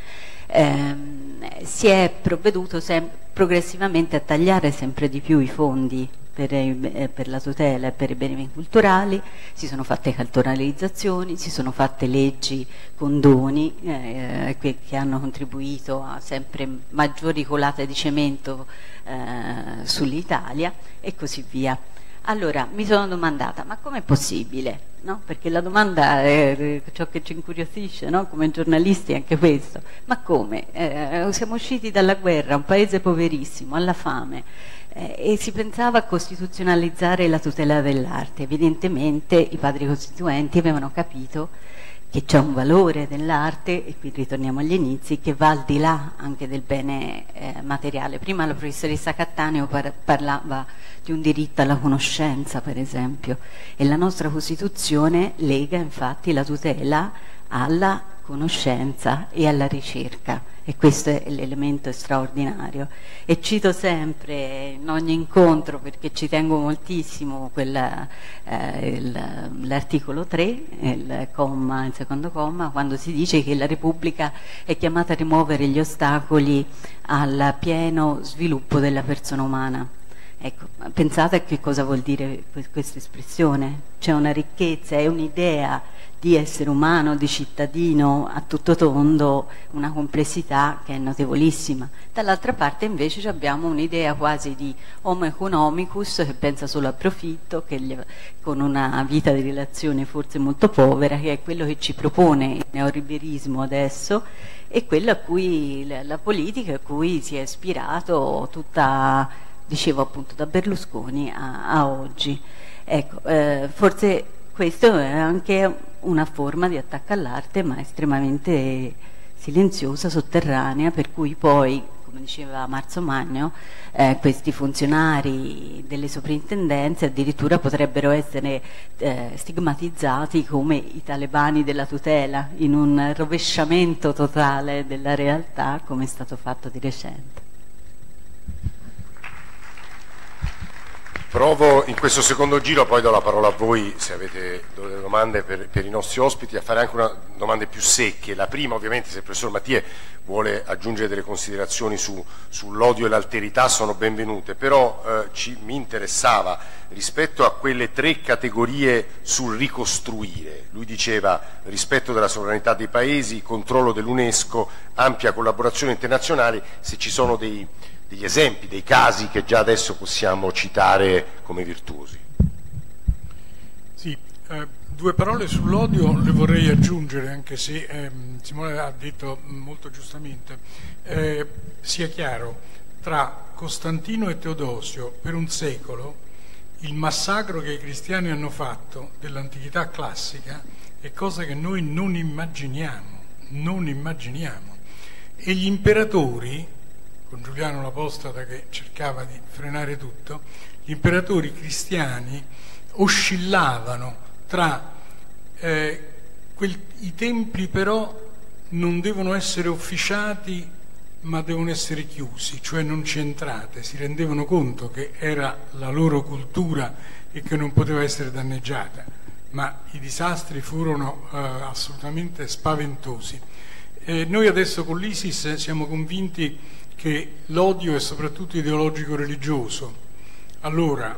ehm, si è provveduto progressivamente a tagliare sempre di più i fondi Per, eh, per la tutela e per i beni culturali, si sono fatte cartolarizzazioni, si sono fatte leggi condoni eh, che, che hanno contribuito a sempre maggiori colate di cemento eh, sull'Italia e così via. Allora mi sono domandata, ma com'è possibile? No? Perché la domanda è ciò che ci incuriosisce, no? Come giornalisti, anche questo. Ma come? Eh, siamo usciti dalla guerra, un paese poverissimo, alla fame, eh, e si pensava a costituzionalizzare la tutela dell'arte. Evidentemente i padri costituenti avevano capito che c'è un valore dell'arte, e qui ritorniamo agli inizi, che va al di là anche del bene eh, materiale. Prima la professoressa Cattaneo par parlava di un diritto alla conoscenza, per esempio, e la nostra Costituzione lega infatti la tutela alla conoscenza e alla ricerca, e questo è l'elemento straordinario. E cito sempre in ogni incontro, perché ci tengo moltissimo, eh, l'articolo tre, il, comma, il secondo comma, quando si dice che la Repubblica è chiamata a rimuovere gli ostacoli al pieno sviluppo della persona umana. Ecco, pensate a che cosa vuol dire questa espressione. C'è una ricchezza, è un'idea di essere umano, di cittadino a tutto tondo, una complessità che è notevolissima. Dall'altra parte invece abbiamo un'idea quasi di homo economicus che pensa solo al profitto, che gli, con una vita di relazione forse molto povera, che è quello che ci propone il neoliberismo adesso, e quello a cui la, la politica a cui si è ispirato tutta, dicevo appunto, da Berlusconi a, a oggi. Ecco, eh, forse questo è anche una forma di attacco all'arte, ma estremamente silenziosa, sotterranea, per cui poi, come diceva Marzo Magno, eh, questi funzionari delle soprintendenze addirittura potrebbero essere eh, stigmatizzati come i talebani della tutela, in un rovesciamento totale della realtà, come è stato fatto di recente. Provo in questo secondo giro, poi do la parola a voi se avete delle domande per, per i nostri ospiti, a fare anche una domande più secche. La prima, ovviamente, se il professor Mattie vuole aggiungere delle considerazioni su, sull'odio e l'alterità, sono benvenute, però eh, ci, mi interessava rispetto a quelle tre categorie sul ricostruire. Lui diceva rispetto della sovranità dei paesi, controllo dell'UNESCO, ampia collaborazione internazionale, se ci sono dei degli esempi, dei casi che già adesso possiamo citare come virtuosi. Sì, eh, due parole sull'odio le vorrei aggiungere, anche se eh, Simone ha detto molto giustamente. Eh, sia chiaro, tra Costantino e Teodosio per un secolo il massacro che i cristiani hanno fatto dell'antichità classica è cosa che noi non immaginiamo, non immaginiamo. E gli imperatori, con Giuliano l'Apostata che cercava di frenare tutto, gli imperatori cristiani oscillavano tra eh, quel, i templi però non devono essere officiati ma devono essere chiusi, cioè non ci entrate, si rendevano conto che era la loro cultura e che non poteva essere danneggiata, ma i disastri furono eh, assolutamente spaventosi. Eh, noi adesso con l'ISIS siamo convinti che l'odio è soprattutto ideologico-religioso. Allora,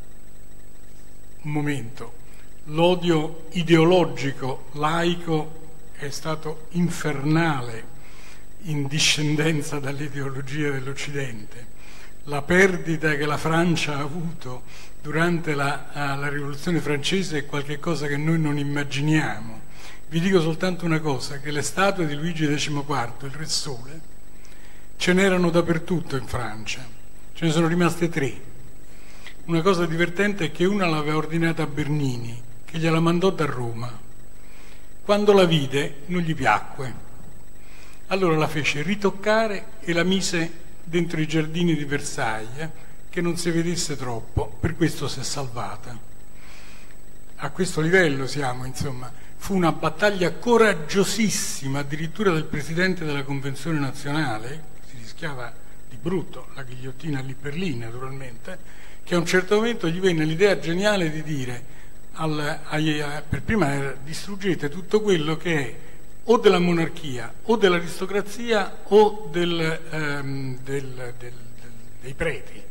un momento, l'odio ideologico, laico, è stato infernale in discendenza dalle ideologie dell'Occidente. La perdita che la Francia ha avuto durante la, la rivoluzione francese è qualcosa che noi non immaginiamo. Vi dico soltanto una cosa, che le statue di Luigi decimoquarto, il Re Sole, ce n'erano dappertutto in Francia, ce ne sono rimaste tre. Una cosa divertente è che una l'aveva ordinata a Bernini, che gliela mandò da Roma. Quando la vide non gli piacque, allora la fece ritoccare e la mise dentro i giardini di Versailles, che non si vedesse troppo, per questo si è salvata. A questo livello siamo, insomma. Fu una battaglia coraggiosissima, addirittura del Presidente della Convenzione Nazionale, si rischiava di brutto, la ghigliottina lì per lì naturalmente, che a un certo momento gli venne l'idea geniale di dire, al, ai, per prima era, distruggete tutto quello che è o della monarchia, o dell'aristocrazia, o del, um, del, del, del, dei preti.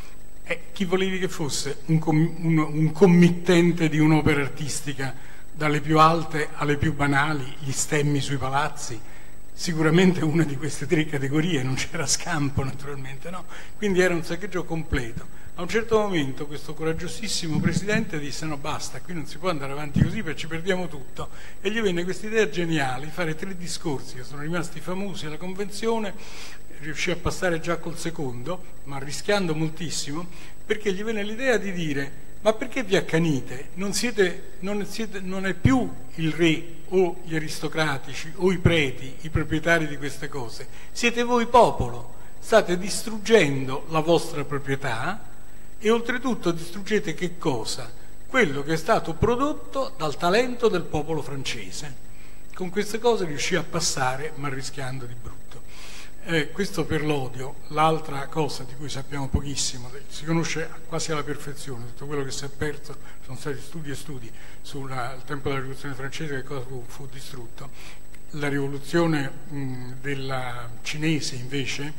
E chi volevi che fosse un, un, un committente di un'opera artistica, dalle più alte alle più banali, gli stemmi sui palazzi? Sicuramente una di queste tre categorie, non c'era scampo naturalmente, no? Quindi era un saccheggio completo. A un certo momento questo coraggiosissimo presidente disse no basta, qui non si può andare avanti così perché ci perdiamo tutto, e gli venne questa idea geniale di fare tre discorsi che sono rimasti famosi alla convenzione. Riuscì a passare già col secondo, ma rischiando moltissimo, perché gli venne l'idea di dire ma perché vi accanite? Non, siete, non, siete, non è più il re o gli aristocratici o i preti i proprietari di queste cose, siete voi popolo, state distruggendo la vostra proprietà e oltretutto distruggete che cosa? Quello che è stato prodotto dal talento del popolo francese. Con queste cose riuscì a passare, ma rischiando di brutto. Eh, questo per l'odio. L'altra cosa di cui sappiamo pochissimo, si conosce quasi alla perfezione, tutto quello che si è perso, sono stati studi e studi sul tempo della rivoluzione francese, che cosa fu, fu distrutto. La rivoluzione mh, della cinese invece,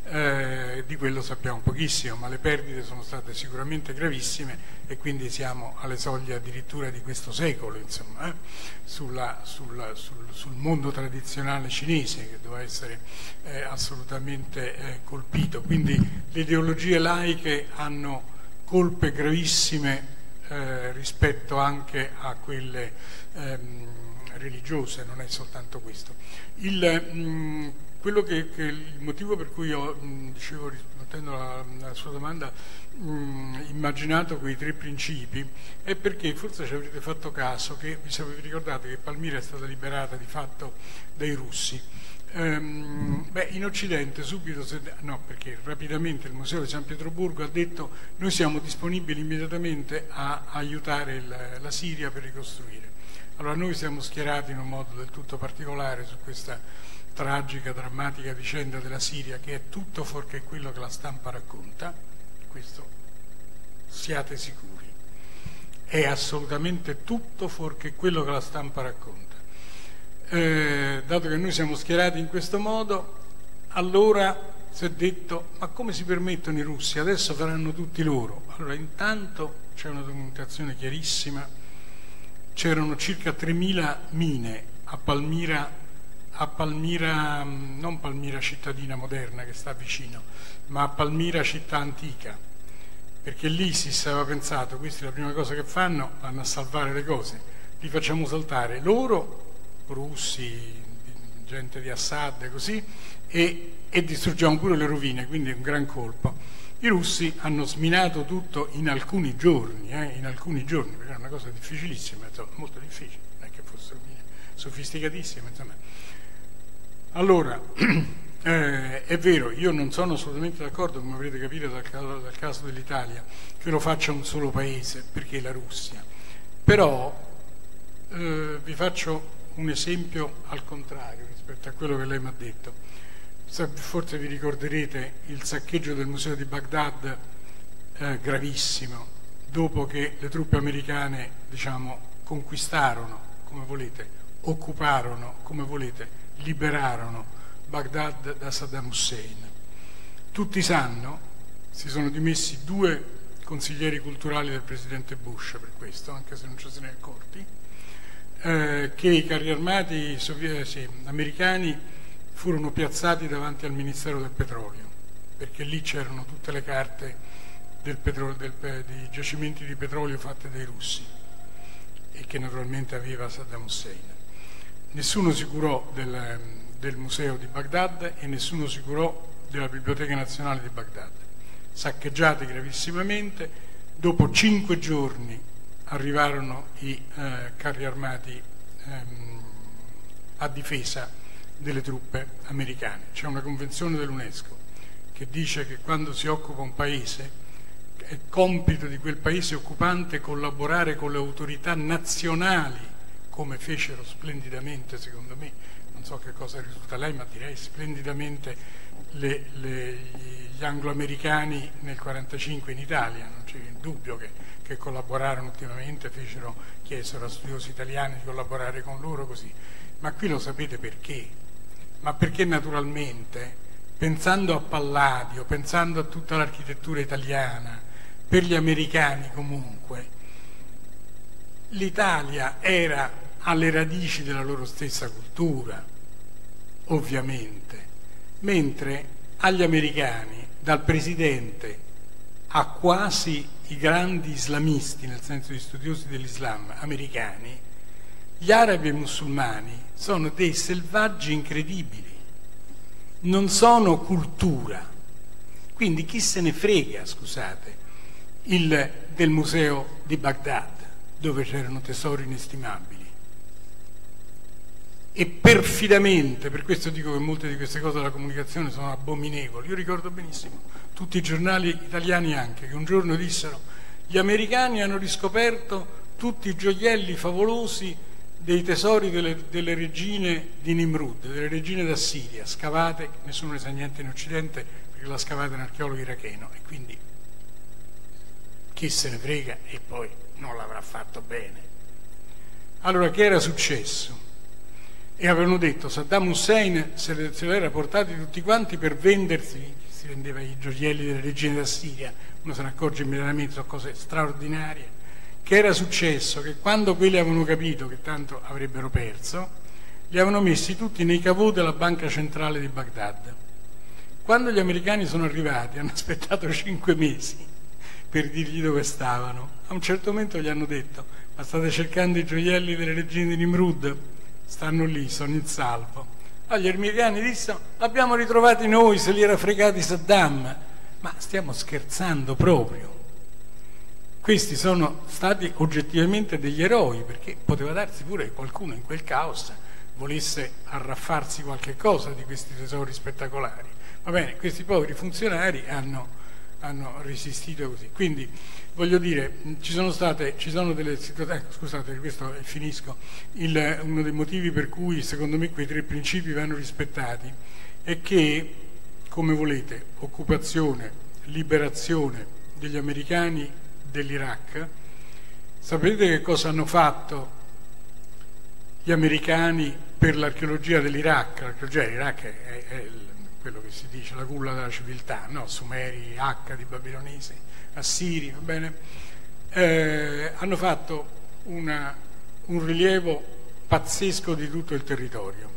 eh, di quello sappiamo pochissimo, ma le perdite sono state sicuramente gravissime e quindi siamo alle soglie addirittura di questo secolo, insomma, eh, sulla, sulla, sul, sul mondo tradizionale cinese, che doveva essere eh, assolutamente eh, colpito. Quindi le ideologie laiche hanno colpe gravissime eh, rispetto anche a quelle ehm, religiose, non è soltanto questo. Il, mh, quello che, che il motivo per cui ho, mh, dicevo, rispondendo alla, alla sua domanda, mh, immaginato quei tre principi, è perché forse ci avrete fatto caso che vi ricordate che Palmira è stata liberata di fatto dai russi. Um, beh, in Occidente subito, se, no, perché rapidamente il Museo di San Pietroburgo ha detto noi siamo disponibili immediatamente a, a aiutare il, la Siria per ricostruire. Allora noi siamo schierati in un modo del tutto particolare su questa tragica, drammatica vicenda della Siria, che è tutto fuorché quello che la stampa racconta, questo siate sicuri, è assolutamente tutto fuorché quello che la stampa racconta. Eh, dato che noi siamo schierati in questo modo, allora si è detto ma come si permettono i russi? Adesso faranno tutti loro. Allora intanto c'è una documentazione chiarissima. C'erano circa tremila mine a Palmira, a Palmira, non Palmira cittadina moderna che sta vicino, ma a Palmira città antica, perché l'ISIS aveva pensato, questa è la prima cosa che fanno, vanno a salvare le cose, li facciamo saltare loro, russi, gente di Assad e così, e, e distruggiamo pure le rovine, quindi è un gran colpo. I russi hanno sminato tutto in alcuni giorni, eh, in alcuni giorni, perché è una cosa difficilissima, insomma, molto difficile, non è che fossero sofisticatissime, insomma. Allora, eh, è vero, io non sono assolutamente d'accordo, come avrete capito dal caso, dal caso dell'Italia, che lo faccia un solo paese, perché è la Russia. Però eh, vi faccio un esempio al contrario rispetto a quello che lei mi ha detto. Forse vi ricorderete il saccheggio del museo di Baghdad, eh, gravissimo, dopo che le truppe americane, diciamo, conquistarono, come volete, occuparono, come volete, liberarono Baghdad da Saddam Hussein. Tutti sanno, si sono dimessi due consiglieri culturali del presidente Bush per questo, anche se non ci se ne è accorti, eh, che i carri armati sovietici, americani furono piazzati davanti al Ministero del Petrolio, perché lì c'erano tutte le carte del petrolio, del, dei giacimenti di petrolio fatti dai russi e che naturalmente aveva Saddam Hussein. Nessuno si curò del, del museo di Baghdad e nessuno si curò della Biblioteca Nazionale di Baghdad, saccheggiate gravissimamente. Dopo cinque giorni arrivarono i eh, carri armati ehm, a difesa delle truppe americane. C'è una convenzione dell'UNESCO che dice che quando si occupa un paese è compito di quel paese occupante collaborare con le autorità nazionali, come fecero splendidamente, secondo me, non so che cosa risulta lei, ma direi splendidamente le, le, gli anglo-americani nel quarantacinque in Italia. Non c'è dubbio che, che collaborarono ultimamente, fecero, chiesero a studiosi italiani di collaborare con loro così. Ma qui lo sapete perché? Ma perché naturalmente, pensando a Palladio, pensando a tutta l'architettura italiana, per gli americani comunque, l'Italia era alle radici della loro stessa cultura, ovviamente, mentre agli americani, dal presidente a quasi i grandi islamisti, nel senso di studiosi dell'Islam americani, gli arabi e i musulmani sono dei selvaggi incredibili, non sono cultura. Quindi chi se ne frega, scusate, il, del museo di Baghdad, dove c'erano tesori inestimabili. E perfidamente, per questo dico che molte di queste cose della comunicazione sono abominevoli. Io ricordo benissimo, tutti i giornali italiani anche, che un giorno dissero: gli americani hanno riscoperto tutti i gioielli favolosi dei tesori delle, delle regine di Nimrud, delle regine d'Assiria, scavate, nessuno ne sa niente in Occidente perché l'ha scavata un archeologo iracheno, e quindi chi se ne frega, e poi non l'avrà fatto bene. Allora, che era successo? E avevano detto Saddam Hussein se li era portati tutti quanti per vendersi, si vendeva i gioielli delle regine d'Assiria, uno se ne accorge immediatamente, sono cose straordinarie. Che era successo? Che quando quelli avevano capito che tanto avrebbero perso, li avevano messi tutti nei caveau della banca centrale di Baghdad. Quando gli americani sono arrivati, hanno aspettato cinque mesi per dirgli dove stavano. A un certo momento gli hanno detto: ma state cercando i gioielli delle regine di Nimrud? Stanno lì, sono in salvo. Allora gli americani dissero: l'abbiamo ritrovati noi, se li era fregati Saddam. Ma stiamo scherzando proprio. Questi sono stati oggettivamente degli eroi, perché poteva darsi pure che qualcuno in quel caos volesse arraffarsi qualche cosa di questi tesori spettacolari. Va bene, questi poveri funzionari hanno, hanno resistito così. Quindi, voglio dire, ci sono state, ci sono delle situazioni, eh, scusate, questo è, finisco, il, uno dei motivi per cui secondo me quei tre principi vanno rispettati è che, come volete, occupazione, liberazione degli americani dell'Iraq. Sapete che cosa hanno fatto gli americani per l'archeologia dell'Iraq? L'archeologia dell'Iraq è, è quello che si dice la culla della civiltà, no? Sumeri, Accadi, Babilonesi, Assiri, va bene? Eh, hanno fatto una, un rilievo pazzesco di tutto il territorio.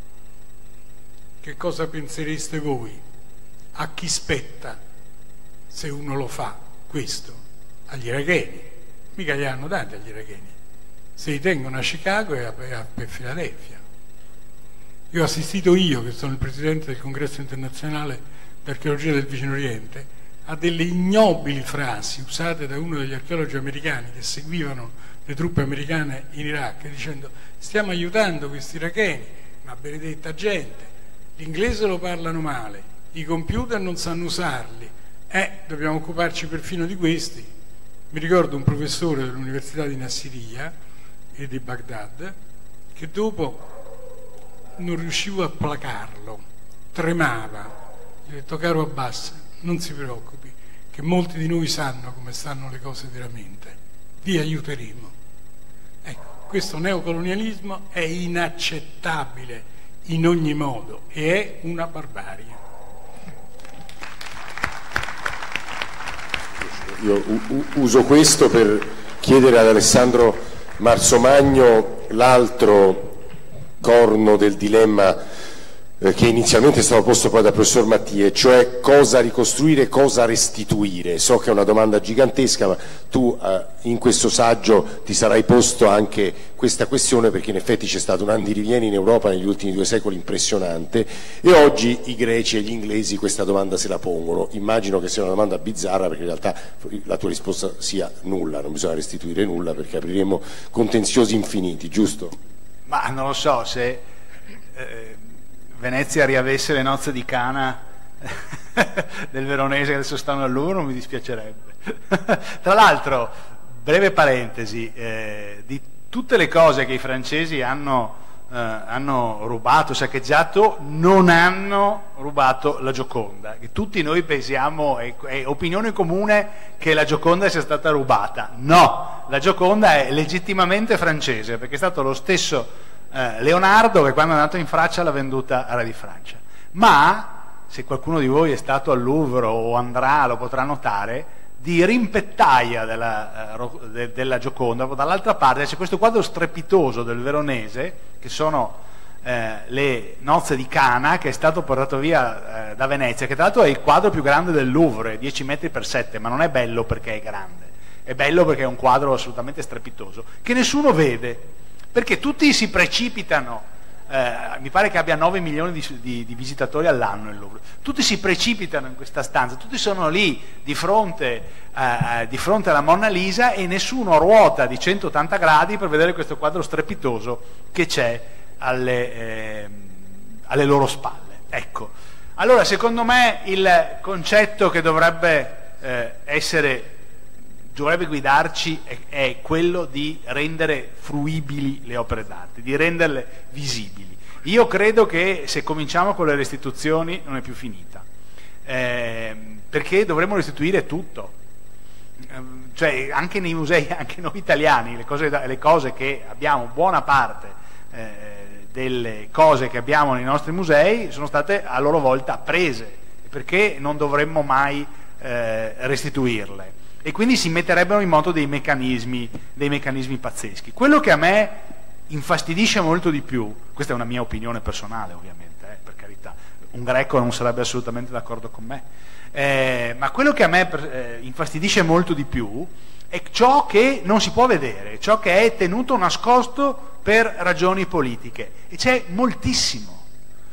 Che cosa pensereste voi? A chi spetta se uno lo fa questo? Agli iracheni, mica li hanno dati agli iracheni, se li tengono a Chicago e a, a, a Filadelfia. Io ho assistito, io che sono il presidente del congresso internazionale d'archeologia del Vicino Oriente, a delle ignobili frasi usate da uno degli archeologi americani che seguivano le truppe americane in Iraq, dicendo: stiamo aiutando questi iracheni, ma benedetta gente, l'inglese lo parlano male, i computer non sanno usarli, eh, dobbiamo occuparci perfino di questi. Mi ricordo un professore dell'Università di Nassiriya e di Baghdad che dopo non riuscivo a placarlo, tremava. Gli ho detto: caro Abbas, non si preoccupi, che molti di noi sanno come stanno le cose veramente, vi aiuteremo. Ecco, questo neocolonialismo è inaccettabile in ogni modo e è una barbarie. Io uso questo per chiedere ad Alessandro Marzomagno l'altro corno del dilemma che inizialmente è stato posto poi dal professor Mattia, cioè cosa ricostruire, cosa restituire. So che è una domanda gigantesca, ma tu eh, in questo saggio ti sarai posto anche questa questione, perché in effetti c'è stato un andirivieni in Europa negli ultimi due secoli impressionante, e oggi i greci e gli inglesi questa domanda se la pongono. Immagino che sia una domanda bizzarra, perché in realtà la tua risposta sia nulla, non bisogna restituire nulla, perché apriremo contenziosi infiniti, giusto? Ma non lo so, se eh, Venezia riavesse le nozze di Cana del veronese che adesso stanno al Louvre, non mi dispiacerebbe. Tra l'altro, breve parentesi, eh, di tutte le cose che i francesi hanno, eh, hanno rubato, saccheggiato, non hanno rubato la Gioconda, che tutti noi pensiamo, è, è opinione comune, che la Gioconda sia stata rubata. No, la Gioconda è legittimamente francese, perché è stato lo stesso Eh, Leonardo che quando è andato in Francia l'ha venduta a Re di Francia. Ma se qualcuno di voi è stato al Louvre o andrà, lo potrà notare, di rimpettaia della, eh, de, della Gioconda dall'altra parte c'è questo quadro strepitoso del veronese, che sono eh, le nozze di Cana, che è stato portato via eh, da Venezia, che tra l'altro è il quadro più grande del Louvre, dieci metri per sette, ma non è bello perché è grande, è bello perché è un quadro assolutamente strepitoso che nessuno vede, perché tutti si precipitano, eh, mi pare che abbia nove milioni di, di, di visitatori all'anno il Louvre, tutti si precipitano in questa stanza, tutti sono lì di fronte, eh, di fronte alla Monna Lisa, e nessuno ruota di centottanta gradi per vedere questo quadro strepitoso che c'è alle, eh, alle loro spalle. Ecco, allora secondo me il concetto che dovrebbe eh, essere dovrebbe guidarci è, è quello di rendere fruibili le opere d'arte, di renderle visibili. Io credo che se cominciamo con le restituzioni non è più finita, eh, perché dovremmo restituire tutto, eh, cioè anche nei musei, anche noi italiani, le cose, le cose che abbiamo, buona parte eh, delle cose che abbiamo nei nostri musei sono state a loro volta prese, perché non dovremmo mai eh, restituirle. E quindi si metterebbero in moto dei meccanismi, dei meccanismi pazzeschi. Quello che a me infastidisce molto di più, questa è una mia opinione personale ovviamente, eh, per carità, un greco non sarebbe assolutamente d'accordo con me, eh, ma quello che a me eh, infastidisce molto di più è ciò che non si può vedere, ciò che è tenuto nascosto per ragioni politiche, e c'è moltissimo,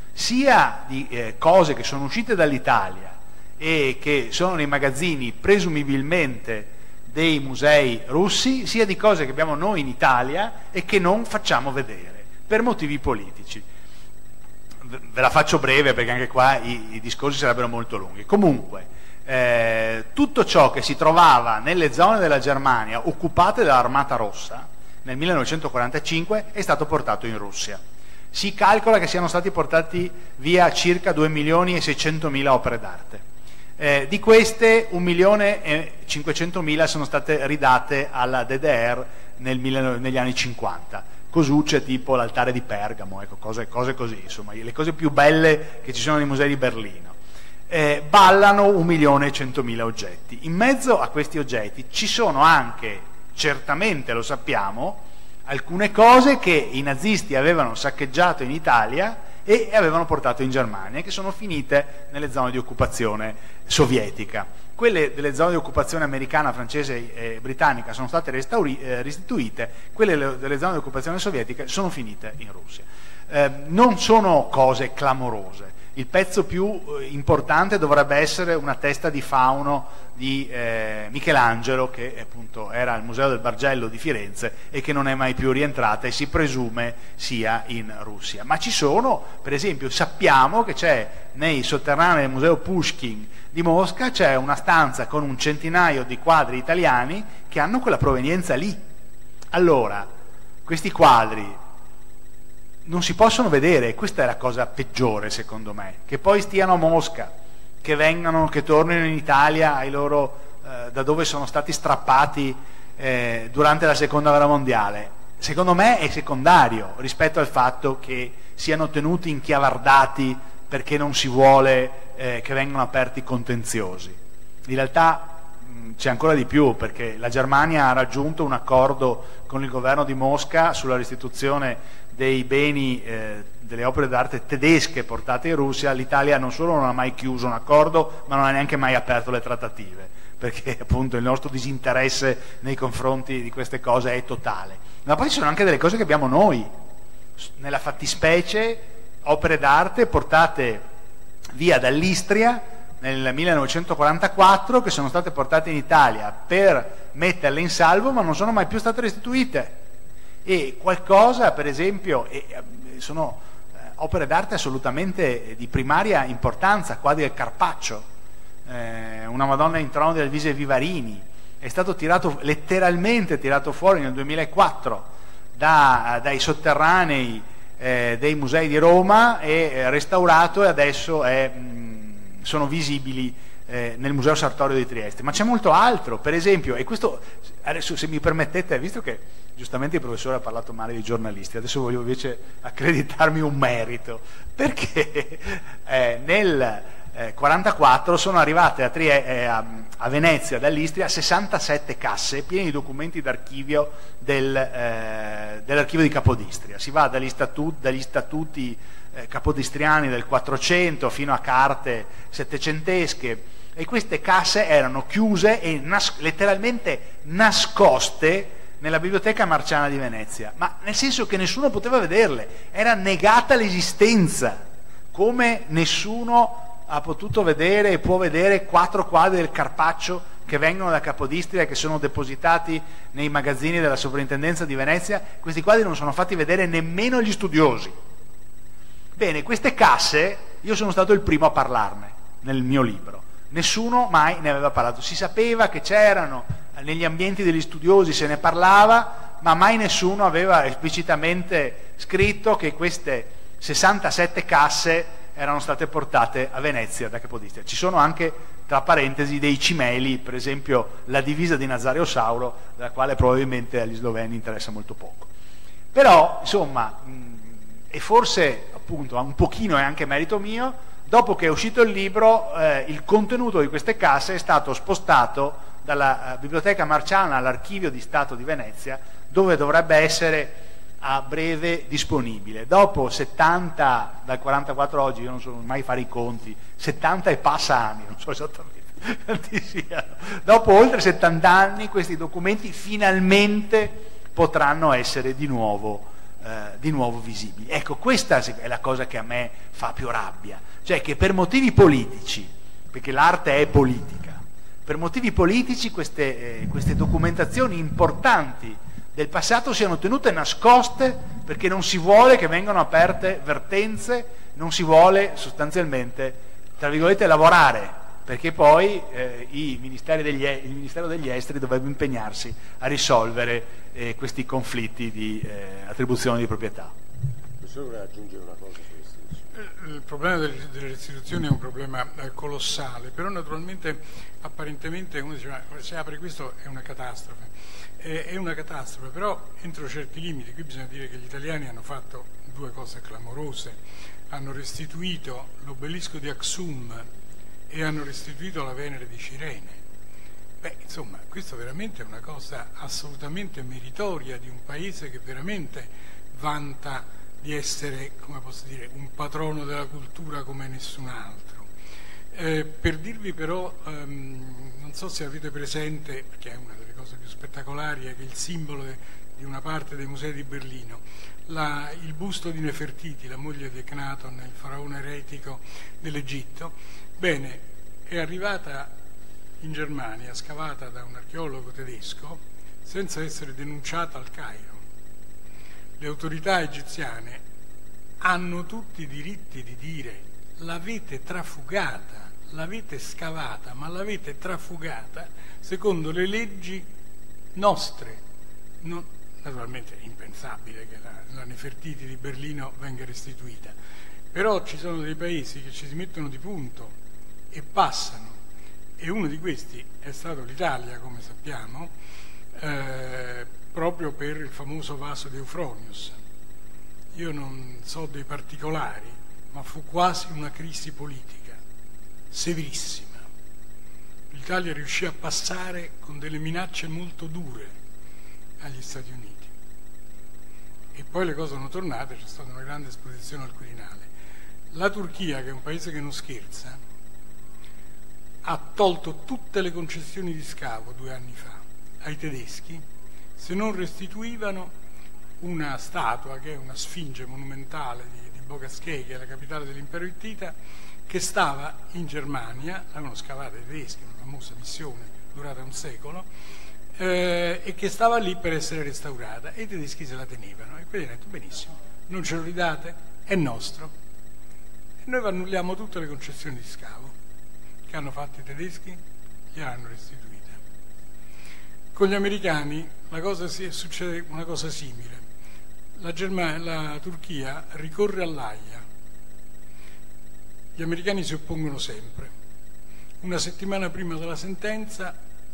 sia di eh, cose che sono uscite dall'Italia e che sono nei magazzini presumibilmente dei musei russi, sia di cose che abbiamo noi in Italia e che non facciamo vedere per motivi politici. Ve la faccio breve perché anche qua i, i discorsi sarebbero molto lunghi. Comunque, eh, tutto ciò che si trovava nelle zone della Germania occupate dall'Armata Rossa nel millenovecentoquarantacinque è stato portato in Russia. Si calcola che siano stati portati via circa due milioni e seicentomila opere d'arte. Eh, di queste un milione e cinquecentomila sono state ridate alla D D R nel, negli anni cinquanta, cosucce tipo l'altare di Pergamo, ecco, cose, cose così, insomma, le cose più belle che ci sono nei musei di Berlino. Eh, ballano un milione e centomila oggetti. In mezzo a questi oggetti ci sono anche, certamente lo sappiamo, alcune cose che i nazisti avevano saccheggiato in Italia e avevano portato in Germania, che sono finite nelle zone di occupazione sovietica. Quelle delle zone di occupazione americana, francese e britannica sono state eh, restituite, quelle delle zone di occupazione sovietica sono finite in Russia. Eh, non sono cose clamorose. Il pezzo più importante dovrebbe essere una testa di fauno di eh, Michelangelo, che appunto era al Museo del Bargello di Firenze e che non è mai più rientrata e si presume sia in Russia. Ma ci sono, per esempio, sappiamo che c'è nei sotterranei del Museo Pushkin di Mosca, c'è una stanza con un centinaio di quadri italiani che hanno quella provenienza lì. Allora, questi quadri non si possono vedere, questa è la cosa peggiore secondo me, che poi stiano a Mosca, che vengano, che tornino in Italia ai loro, eh, da dove sono stati strappati eh, durante la seconda guerra mondiale. Secondo me è secondario rispetto al fatto che siano tenuti inchiavardati perché non si vuole eh, che vengano aperti contenziosi. In realtà c'è ancora di più, perché la Germania ha raggiunto un accordo con il governo di Mosca sulla restituzione dei beni, eh, delle opere d'arte tedesche portate in Russia. L'Italia non solo non ha mai chiuso un accordo, ma non ha neanche mai aperto le trattative, perché appunto il nostro disinteresse nei confronti di queste cose è totale. Ma poi ci sono anche delle cose che abbiamo noi, nella fattispecie opere d'arte portate via dall'Istria nel millenovecentoquarantaquattro, che sono state portate in Italia per metterle in salvo, ma non sono mai più state restituite. E qualcosa, per esempio, e sono eh, opere d'arte assolutamente di primaria importanza, quadri del Carpaccio, eh, una Madonna in trono di Alvise Vivarini, è stato tirato, letteralmente tirato fuori nel duemilaquattro da, dai sotterranei eh, dei musei di Roma e eh, restaurato, e adesso è, mh, sono visibili eh, nel Museo Sartorio di Trieste. Ma c'è molto altro, per esempio, e questo adesso, se mi permettete, visto che giustamente il professore ha parlato male dei giornalisti, adesso voglio invece accreditarmi un merito, perché eh, nel quarantaquattro sono arrivate a, Trie, eh, a, a Venezia dall'Istria sessantasette casse piene di documenti d'archivio del, eh, dell'archivio di Capodistria. Si va dagli, statut, dagli statuti eh, capodistriani del quattrocento fino a carte settecentesche, e queste casse erano chiuse e nas- letteralmente nascoste nella Biblioteca Marciana di Venezia, ma nel senso che nessuno poteva vederle, era negata l'esistenza, come nessuno ha potuto vedere e può vedere quattro quadri del Carpaccio che vengono da Capodistria e che sono depositati nei magazzini della Soprintendenza di Venezia. Questi quadri non sono fatti vedere nemmeno agli studiosi. Bene, queste casse, io sono stato il primo a parlarne nel mio libro, nessuno mai ne aveva parlato. Si sapeva che c'erano negli ambienti degli studiosi, se ne parlava, ma mai nessuno aveva esplicitamente scritto che queste sessantasette casse erano state portate a Venezia da Capodistria. Ci sono anche, tra parentesi, dei cimeli, per esempio la divisa di Nazario Sauro, della quale probabilmente agli sloveni interessa molto poco. Però, insomma, mh, e forse appunto un pochino è anche merito mio, dopo che è uscito il libro, eh, il contenuto di queste casse è stato spostato dalla uh, Biblioteca Marciana all'Archivio di Stato di Venezia, dove dovrebbe essere a breve disponibile. Dopo settanta, dal quarantaquattro oggi, io non so mai fare i conti, settanta e passa anni, non so esattamente quanti siano, dopo oltre settanta anni questi documenti finalmente potranno essere di nuovo, eh, di nuovo visibili. Ecco, questa è la cosa che a me fa più rabbia, cioè che per motivi politici, perché l'arte è politica, per motivi politici queste, eh, queste documentazioni importanti del passato siano tenute nascoste, perché non si vuole che vengano aperte vertenze, non si vuole sostanzialmente, tra virgolette, lavorare, perché poi eh, i ministeri degli, il Ministero degli Esteri dovrebbe impegnarsi a risolvere eh, questi conflitti di eh, attribuzione di proprietà. Professore, vorrei aggiungere una cosa su questo. Il problema delle, delle restituzioni è un problema eh, colossale, però naturalmente apparentemente uno dice, se apre questo è una catastrofe. È una catastrofe, però entro certi limiti. Qui bisogna dire che gli italiani hanno fatto due cose clamorose: hanno restituito l'obelisco di Axum e hanno restituito la Venere di Cirene. Beh, insomma, questo veramente è una cosa assolutamente meritoria di un paese che veramente vanta di essere, come posso dire, un patrono della cultura come nessun altro. Eh, per dirvi però, ehm, non so se avete presente, perché è una delle cose più spettacolari, è che il simbolo de, di una parte dei musei di Berlino, la, il busto di Nefertiti, la moglie di Echnaton, il faraone eretico dell'Egitto, bene, è arrivata in Germania, scavata da un archeologo tedesco, senza essere denunciata al Cairo. Le autorità egiziane hanno tutti i diritti di dire: l'avete trafugata, l'avete scavata, ma l'avete trafugata secondo le leggi nostre. Non, naturalmente è impensabile che la, la Nefertiti di Berlino venga restituita, però ci sono dei paesi che ci si mettono di punto e passano, e uno di questi è stato l'Italia, come sappiamo, eh, proprio per il famoso vaso di Eufronius. Io non so dei particolari, ma fu quasi una crisi politica severissima, l'Italia riuscì a passare con delle minacce molto dure agli Stati Uniti. E poi le cose sono tornate, c'è stata una grande esposizione al Quirinale. La Turchia, che è un paese che non scherza, ha tolto tutte le concessioni di scavo due anni fa ai tedeschi se non restituivano una statua, che è una sfinge monumentale di, di Bogaskei, che è la capitale dell'impero ittita, che stava in Germania, l'avevano scavata i tedeschi, una famosa missione durata un secolo, eh, e che stava lì per essere restaurata, e i tedeschi se la tenevano, e quelli hanno detto benissimo, non ce lo ridate, è nostro, e noi annulliamo tutte le concessioni di scavo che hanno fatto i tedeschi, gliel'hanno restituita. Con gli americani la cosa si, succede una cosa simile. La, Germania, la Turchia ricorre all'Aia. Gli americani si oppongono sempre. Una settimana prima della sentenza,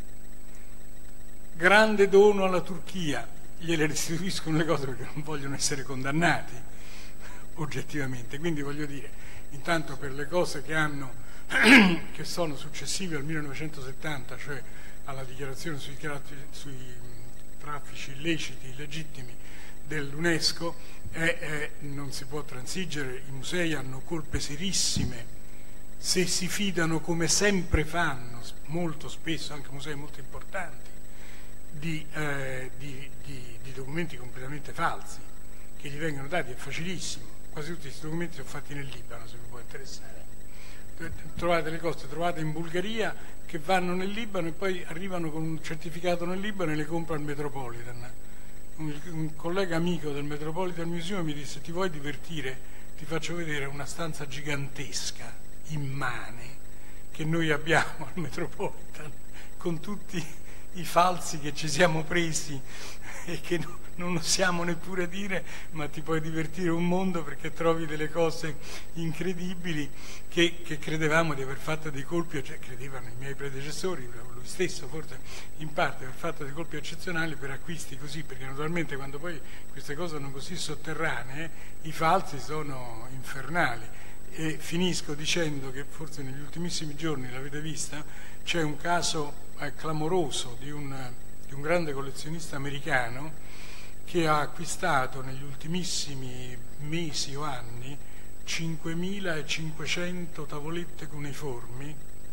grande dono alla Turchia, gliele restituiscono le cose perché non vogliono essere condannati oggettivamente. Quindi voglio dire, intanto per le cose che hanno che sono successive al millenovecentosettanta, cioè alla dichiarazione sui, sui traffici illeciti, illegittimi dell'UNESCO, eh, eh, non si può transigere, i musei hanno colpe serissime se si fidano, come sempre fanno, molto spesso, anche musei molto importanti, di, eh, di, di, di documenti completamente falsi che gli vengono dati. È facilissimo, quasi tutti questi documenti sono fatti nel Libano, se vi può interessare. Trovate le cose trovate in Bulgaria che vanno nel Libano e poi arrivano con un certificato nel Libano e le compra al Metropolitan. Un, un collega amico del Metropolitan Museum mi disse: ti vuoi divertire? Ti faccio vedere una stanza gigantesca, immane, che noi abbiamo al Metropolitan, con tutti i falsi che ci siamo presi e che no, non osiamo neppure dire, ma ti puoi divertire un mondo perché trovi delle cose incredibili che, che credevamo di aver fatto dei colpi, cioè credevano i miei predecessori, lui stesso forse in parte, aver fatto dei colpi eccezionali per acquisti così, perché naturalmente quando poi queste cose sono così sotterranee, i falsi sono infernali. E finisco dicendo che forse negli ultimissimi giorni, l'avete vista, c'è un caso eh, clamoroso di un, di un grande collezionista americano che ha acquistato negli ultimissimi mesi o anni cinquemilacinquecento tavolette cuneiformi.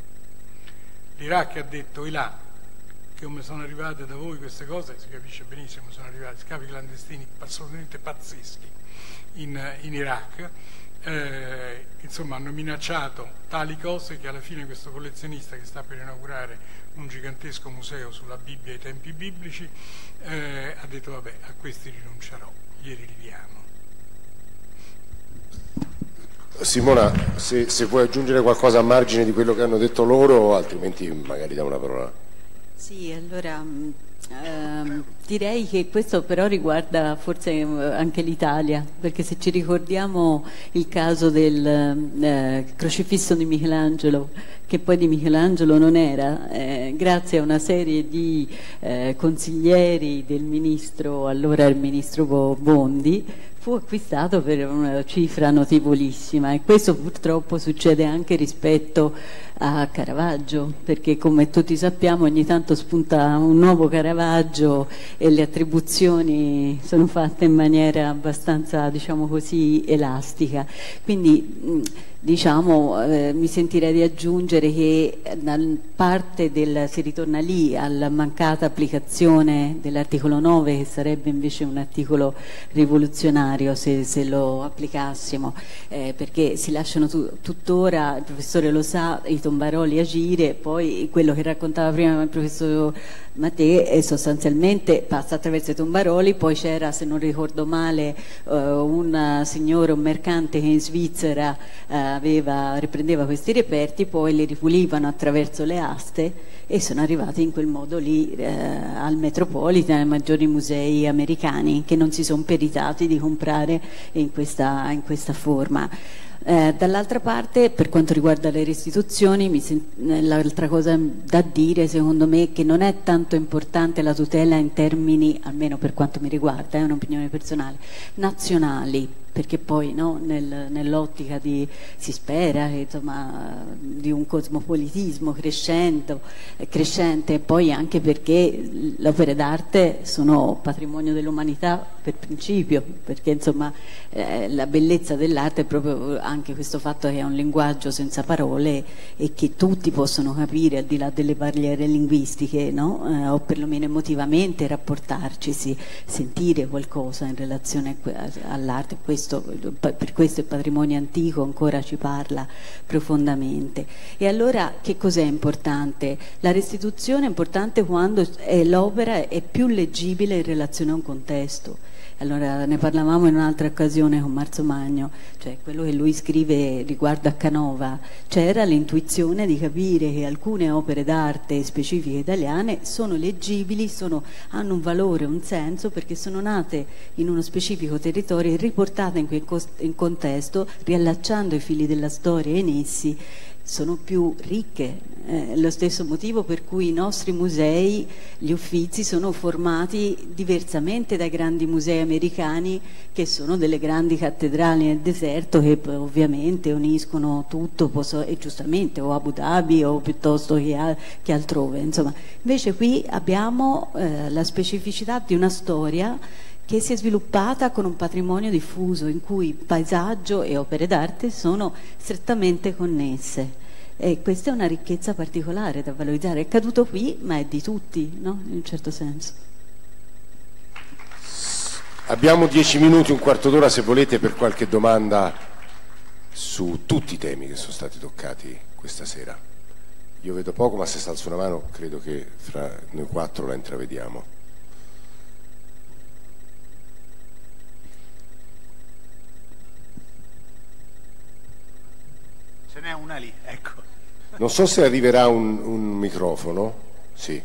L'Iraq ha detto: là che come sono arrivate da voi queste cose, si capisce benissimo, sono arrivati scavi clandestini assolutamente pazzeschi in, in Iraq. Eh, insomma, hanno minacciato tali cose che alla fine questo collezionista, che sta per inaugurare un gigantesco museo sulla Bibbia e i tempi biblici, eh, ha detto: vabbè, a questi rinuncerò, glieli ridiamo. Simona, se, se vuoi aggiungere qualcosa a margine di quello che hanno detto loro, altrimenti magari da una parola. Sì, allora ehm, direi che questo però riguarda forse anche l'Italia, perché se ci ricordiamo il caso del eh, crocifisso di Michelangelo, che poi di Michelangelo non era, eh, grazie a una serie di eh, consiglieri del ministro, allora il ministro Bondi, fu acquistato per una cifra notevolissima, e questo purtroppo succede anche rispetto a Caravaggio, perché come tutti sappiamo ogni tanto spunta un nuovo Caravaggio e le attribuzioni sono fatte in maniera abbastanza, diciamo così, elastica. Quindi diciamo, eh, mi sentirei di aggiungere che da parte del, si ritorna lì alla mancata applicazione dell'articolo nove, che sarebbe invece un articolo rivoluzionario se, se lo applicassimo, eh, perché si lasciano tu, tuttora, il professore lo sa, i tombaroli agire, poi quello che raccontava prima il professor Mattei è sostanzialmente passa attraverso i tombaroli. Poi c'era, se non ricordo male, uh, un signore, un mercante che in Svizzera uh, aveva, riprendeva questi reperti, poi li ripulivano attraverso le aste e sono arrivati in quel modo lì uh, al Metropolitan, ai maggiori musei americani, che non si sono peritati di comprare in questa, in questa forma. Eh, dall'altra parte, per quanto riguarda le restituzioni, l'altra cosa da dire secondo me è che non è tanto importante la tutela in termini, almeno per quanto mi riguarda, è un'opinione personale, nazionali, perché poi no, nel, nell'ottica di, si spera insomma, di un cosmopolitismo crescente, crescente, e poi anche perché le opere d'arte sono patrimonio dell'umanità per principio, perché insomma eh, la bellezza dell'arte è proprio anche questo fatto che è un linguaggio senza parole e che tutti possono capire al di là delle barriere linguistiche, no? eh, o perlomeno emotivamente rapportarcisi, sentire qualcosa in relazione all'arte. Questo per questo il patrimonio antico ancora ci parla profondamente. E allora che cos'è importante? La restituzione è importante quando l'opera è più leggibile in relazione a un contesto. Allora ne parlavamo in un'altra occasione con Marzomagno, cioè quello che lui scrive riguardo a Canova, c'era l'intuizione di capire che alcune opere d'arte specifiche italiane sono leggibili, sono, hanno un valore, un senso, perché sono nate in uno specifico territorio e riportate in quel in contesto, riallacciando i fili della storia in essi, sono più ricche. Eh, lo stesso motivo per cui i nostri musei, gli Uffizi, sono formati diversamente dai grandi musei americani, che sono delle grandi cattedrali nel deserto che ovviamente uniscono tutto, posso, e giustamente, o Abu Dhabi o piuttosto che, a, che altrove. Insomma, invece qui abbiamo eh, la specificità di una storia che si è sviluppata con un patrimonio diffuso in cui paesaggio e opere d'arte sono strettamente connesse, e questa è una ricchezza particolare da valorizzare. È caduto qui, ma è di tutti, no? In un certo senso. Abbiamo dieci minuti, un quarto d'ora se volete per qualche domanda su tutti i temi che sono stati toccati questa sera. Io vedo poco, ma se si alza una mano credo che fra noi quattro la intravediamo. Ce n'è una lì, ecco. Non so se arriverà un, un microfono. Sì.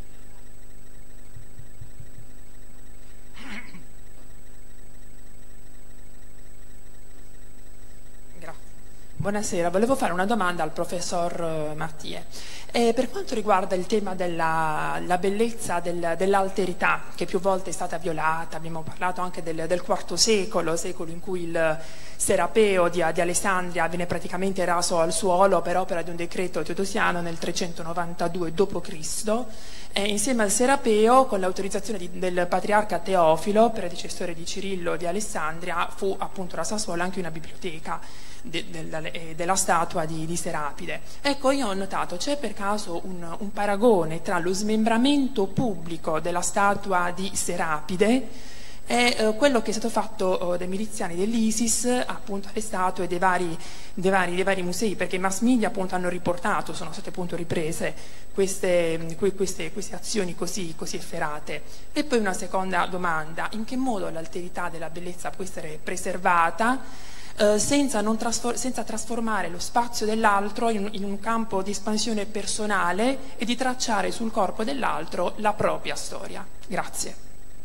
Grazie. Buonasera, volevo fare una domanda al professor Mattie. Eh, per quanto riguarda il tema della la bellezza del, dell'alterità, che più volte è stata violata, abbiamo parlato anche del, del quarto secolo, secolo in cui il Serapeo di, di Alessandria viene praticamente raso al suolo per opera di un decreto teodosiano nel trecentonovantadue dopo Cristo, e insieme al Serapeo, con l'autorizzazione di, del patriarca Teofilo, predecessore di Cirillo di Alessandria, fu appunto raso al suolo anche una biblioteca de, de, de, della statua di, di Serapide. Ecco, io ho notato, c'è per caso un, un paragone tra lo smembramento pubblico della statua di Serapide è eh, quello che è stato fatto eh, dai miliziani dell'ISIS appunto alle statue dei vari, dei, vari, dei vari musei, perché i mass media appunto hanno riportato, sono state appunto riprese queste, queste, queste azioni così, così efferate. E poi una seconda domanda: in che modo l'alterità della bellezza può essere preservata eh, senza, non trasfor- senza trasformare lo spazio dell'altro in, in un campo di espansione personale e di tracciare sul corpo dell'altro la propria storia? Grazie.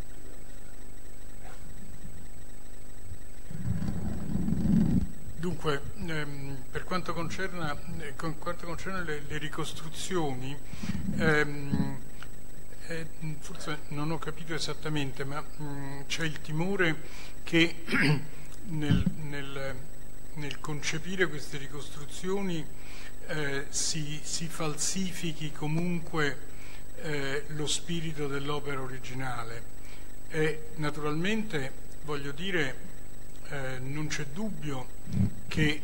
Dunque, ehm, per quanto concerne, eh, con quanto concerne le, le ricostruzioni, ehm, eh, forse non ho capito esattamente, ma mh, c'è il timore che nel, nel, nel concepire queste ricostruzioni eh, si, si falsifichi comunque eh, lo spirito dell'opera originale. E naturalmente, voglio dire, Eh, non c'è dubbio che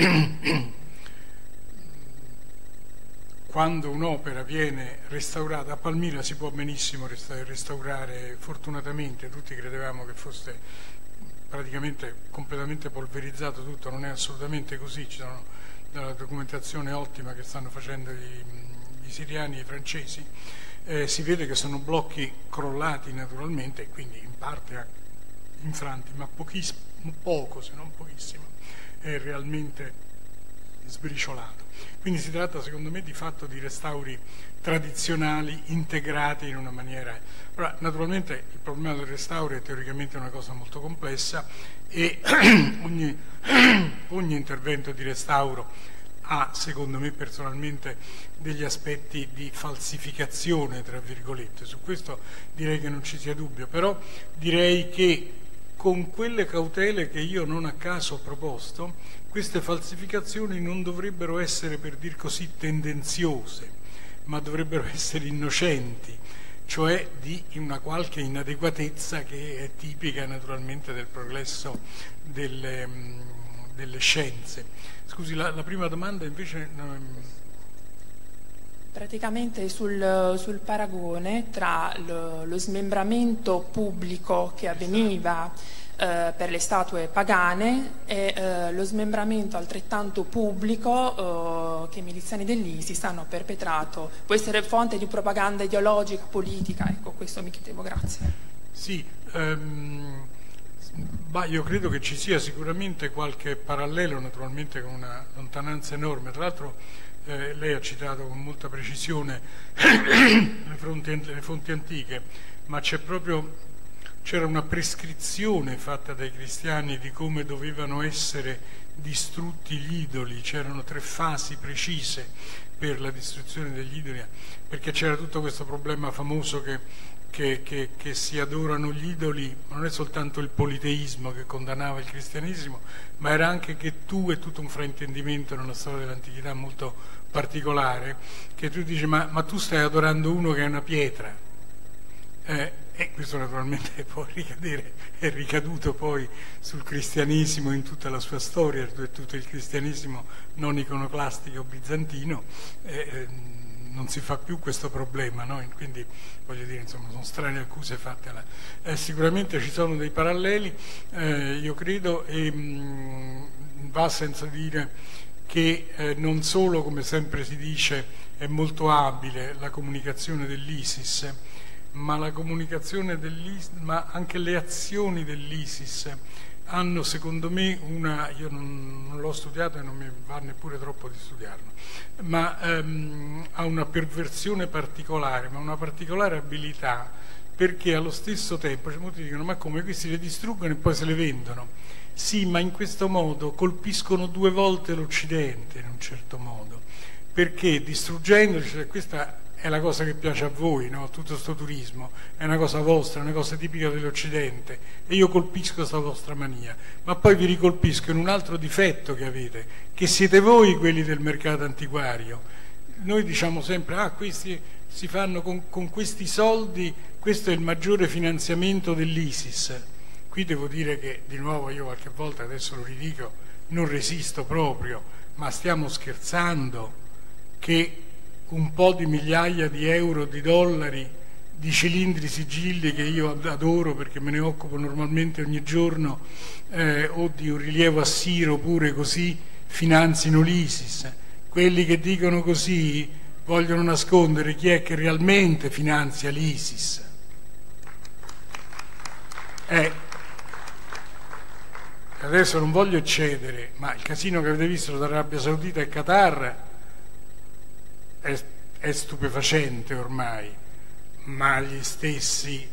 quando un'opera viene restaurata, a Palmira si può benissimo restaurare, fortunatamente tutti credevamo che fosse praticamente completamente polverizzato tutto, non è assolutamente così, ci sono della documentazione ottima che stanno facendo i, i siriani e i francesi, eh, si vede che sono blocchi crollati naturalmente e quindi in parte infranti, ma pochissimo, poco se non pochissimo, è realmente sbriciolato. Quindi si tratta secondo me di fatto di restauri tradizionali integrati in una maniera. Però, naturalmente il problema del restauro è teoricamente una cosa molto complessa e ogni, ogni intervento di restauro ha, secondo me personalmente, degli aspetti di falsificazione, tra virgolette. Su questo direi che non ci sia dubbio, però direi che con quelle cautele che io non a caso ho proposto, queste falsificazioni non dovrebbero essere, per dir così, tendenziose, ma dovrebbero essere innocenti, cioè di una qualche inadeguatezza che è tipica naturalmente del progresso delle, delle scienze. Scusi, la, la prima domanda invece... Praticamente sul, sul paragone tra lo, lo smembramento pubblico che avveniva eh, per le statue pagane e eh, lo smembramento altrettanto pubblico eh, che i miliziani dell'ISIS hanno perpetrato. Può essere fonte di propaganda ideologica, politica? Ecco, questo mi chiedevo, grazie. Sì, um, bah, io credo che ci sia sicuramente qualche parallelo, naturalmente con una lontananza enorme. Tra l'altro Eh, lei ha citato con molta precisione le, fonti, le fonti antiche, ma c'è proprio, c'era una prescrizione fatta dai cristiani di come dovevano essere distrutti gli idoli, c'erano tre fasi precise per la distruzione degli idoli, perché c'era tutto questo problema famoso che, che, che, che si adorano gli idoli, non è soltanto il politeismo che condannava il cristianesimo, ma era anche che tu, è tutto un fraintendimento nella storia dell'antichità molto particolare, che tu dici ma, ma tu stai adorando uno che è una pietra, eh, e questo naturalmente può ricadere, è ricaduto poi sul cristianesimo in tutta la sua storia, tutto il cristianesimo non iconoclastico bizantino, eh, eh, non si fa più questo problema, no? Quindi voglio dire, insomma, sono strane accuse fatte alla... Eh, sicuramente ci sono dei paralleli, eh, io credo, e mh, va senza dire che eh, non solo, come sempre si dice, è molto abile la comunicazione dell'ISIS, ma la comunicazione dell'ISIS, ma anche le azioni dell'ISIS hanno, secondo me, una, io non, non l'ho studiato e non mi va neppure troppo di studiarlo, ma ehm, ha una perversione particolare, ma una particolare abilità, perché allo stesso tempo, cioè, molti dicono, ma come, questi le distruggono e poi se le vendono? Sì, ma in questo modo colpiscono due volte l'Occidente, in un certo modo, perché distruggendoli, cioè, questa è la cosa che piace a voi, no? Tutto questo turismo è una cosa vostra, è una cosa tipica dell'Occidente, e io colpisco questa vostra mania, ma poi vi ricolpisco in un altro difetto che avete, che siete voi quelli del mercato antiquario. Noi diciamo sempre, ah, questi si fanno con, con questi soldi, questo è il maggiore finanziamento dell'ISIS. Qui devo dire che, di nuovo, io qualche volta, adesso lo ridico, non resisto proprio, ma stiamo scherzando che un po' di migliaia di euro, di dollari, di cilindri sigilli che io adoro perché me ne occupo normalmente ogni giorno, eh, o di un rilievo assiro pure così, finanzino l'ISIS. Quelli che dicono così vogliono nascondere chi è che realmente finanzia l'ISIS. Eh, adesso non voglio eccedere, ma il casino che avete visto dall'Arabia Saudita e Qatar è, è stupefacente ormai, ma gli stessi,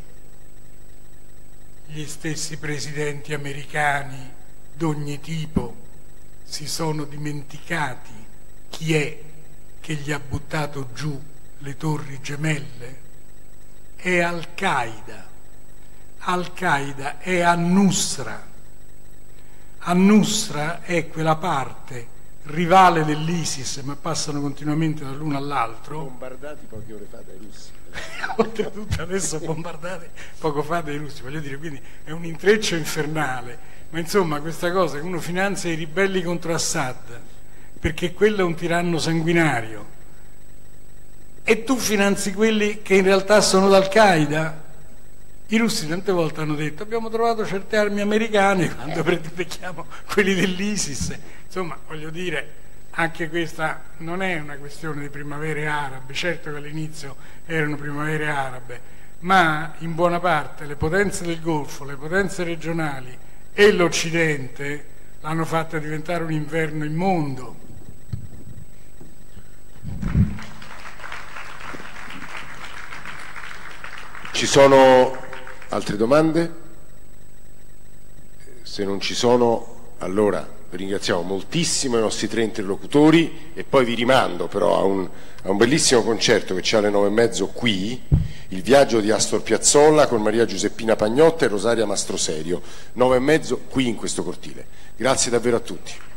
gli stessi presidenti americani d'ogni tipo si sono dimenticati chi è che gli ha buttato giù le torri gemelle. È Al-Qaeda. Al-Qaeda è An-Nusra. An-Nusra è quella parte rivale dell'ISIS, ma passano continuamente dall'uno all'altro. Bombardati poche ore fa dai russi. Oltretutto adesso bombardati poco fa dai russi, voglio dire, quindi è un intreccio infernale. Ma insomma, questa cosa che uno finanzia i ribelli contro Assad perché quello è un tiranno sanguinario e tu finanzi quelli che in realtà sono d'Al-Qaeda. I russi tante volte hanno detto abbiamo trovato certe armi americane quando becchiamo quelli dell'ISIS. Insomma, voglio dire, anche questa non è una questione di primavere arabe, certo che all'inizio erano primavere arabe, ma in buona parte le potenze del Golfo, le potenze regionali e l'Occidente l'hanno fatta diventare un inverno immondo. Ci sono altre domande? Se non ci sono, allora ringraziamo moltissimo i nostri tre interlocutori e poi vi rimando però a un, a un bellissimo concerto che c'è alle nove e mezzo qui, Il viaggio di Astor Piazzolla con Maria Giuseppina Pagnotta e Rosaria Mastroserio, nove e mezzo qui in questo cortile. Grazie davvero a tutti.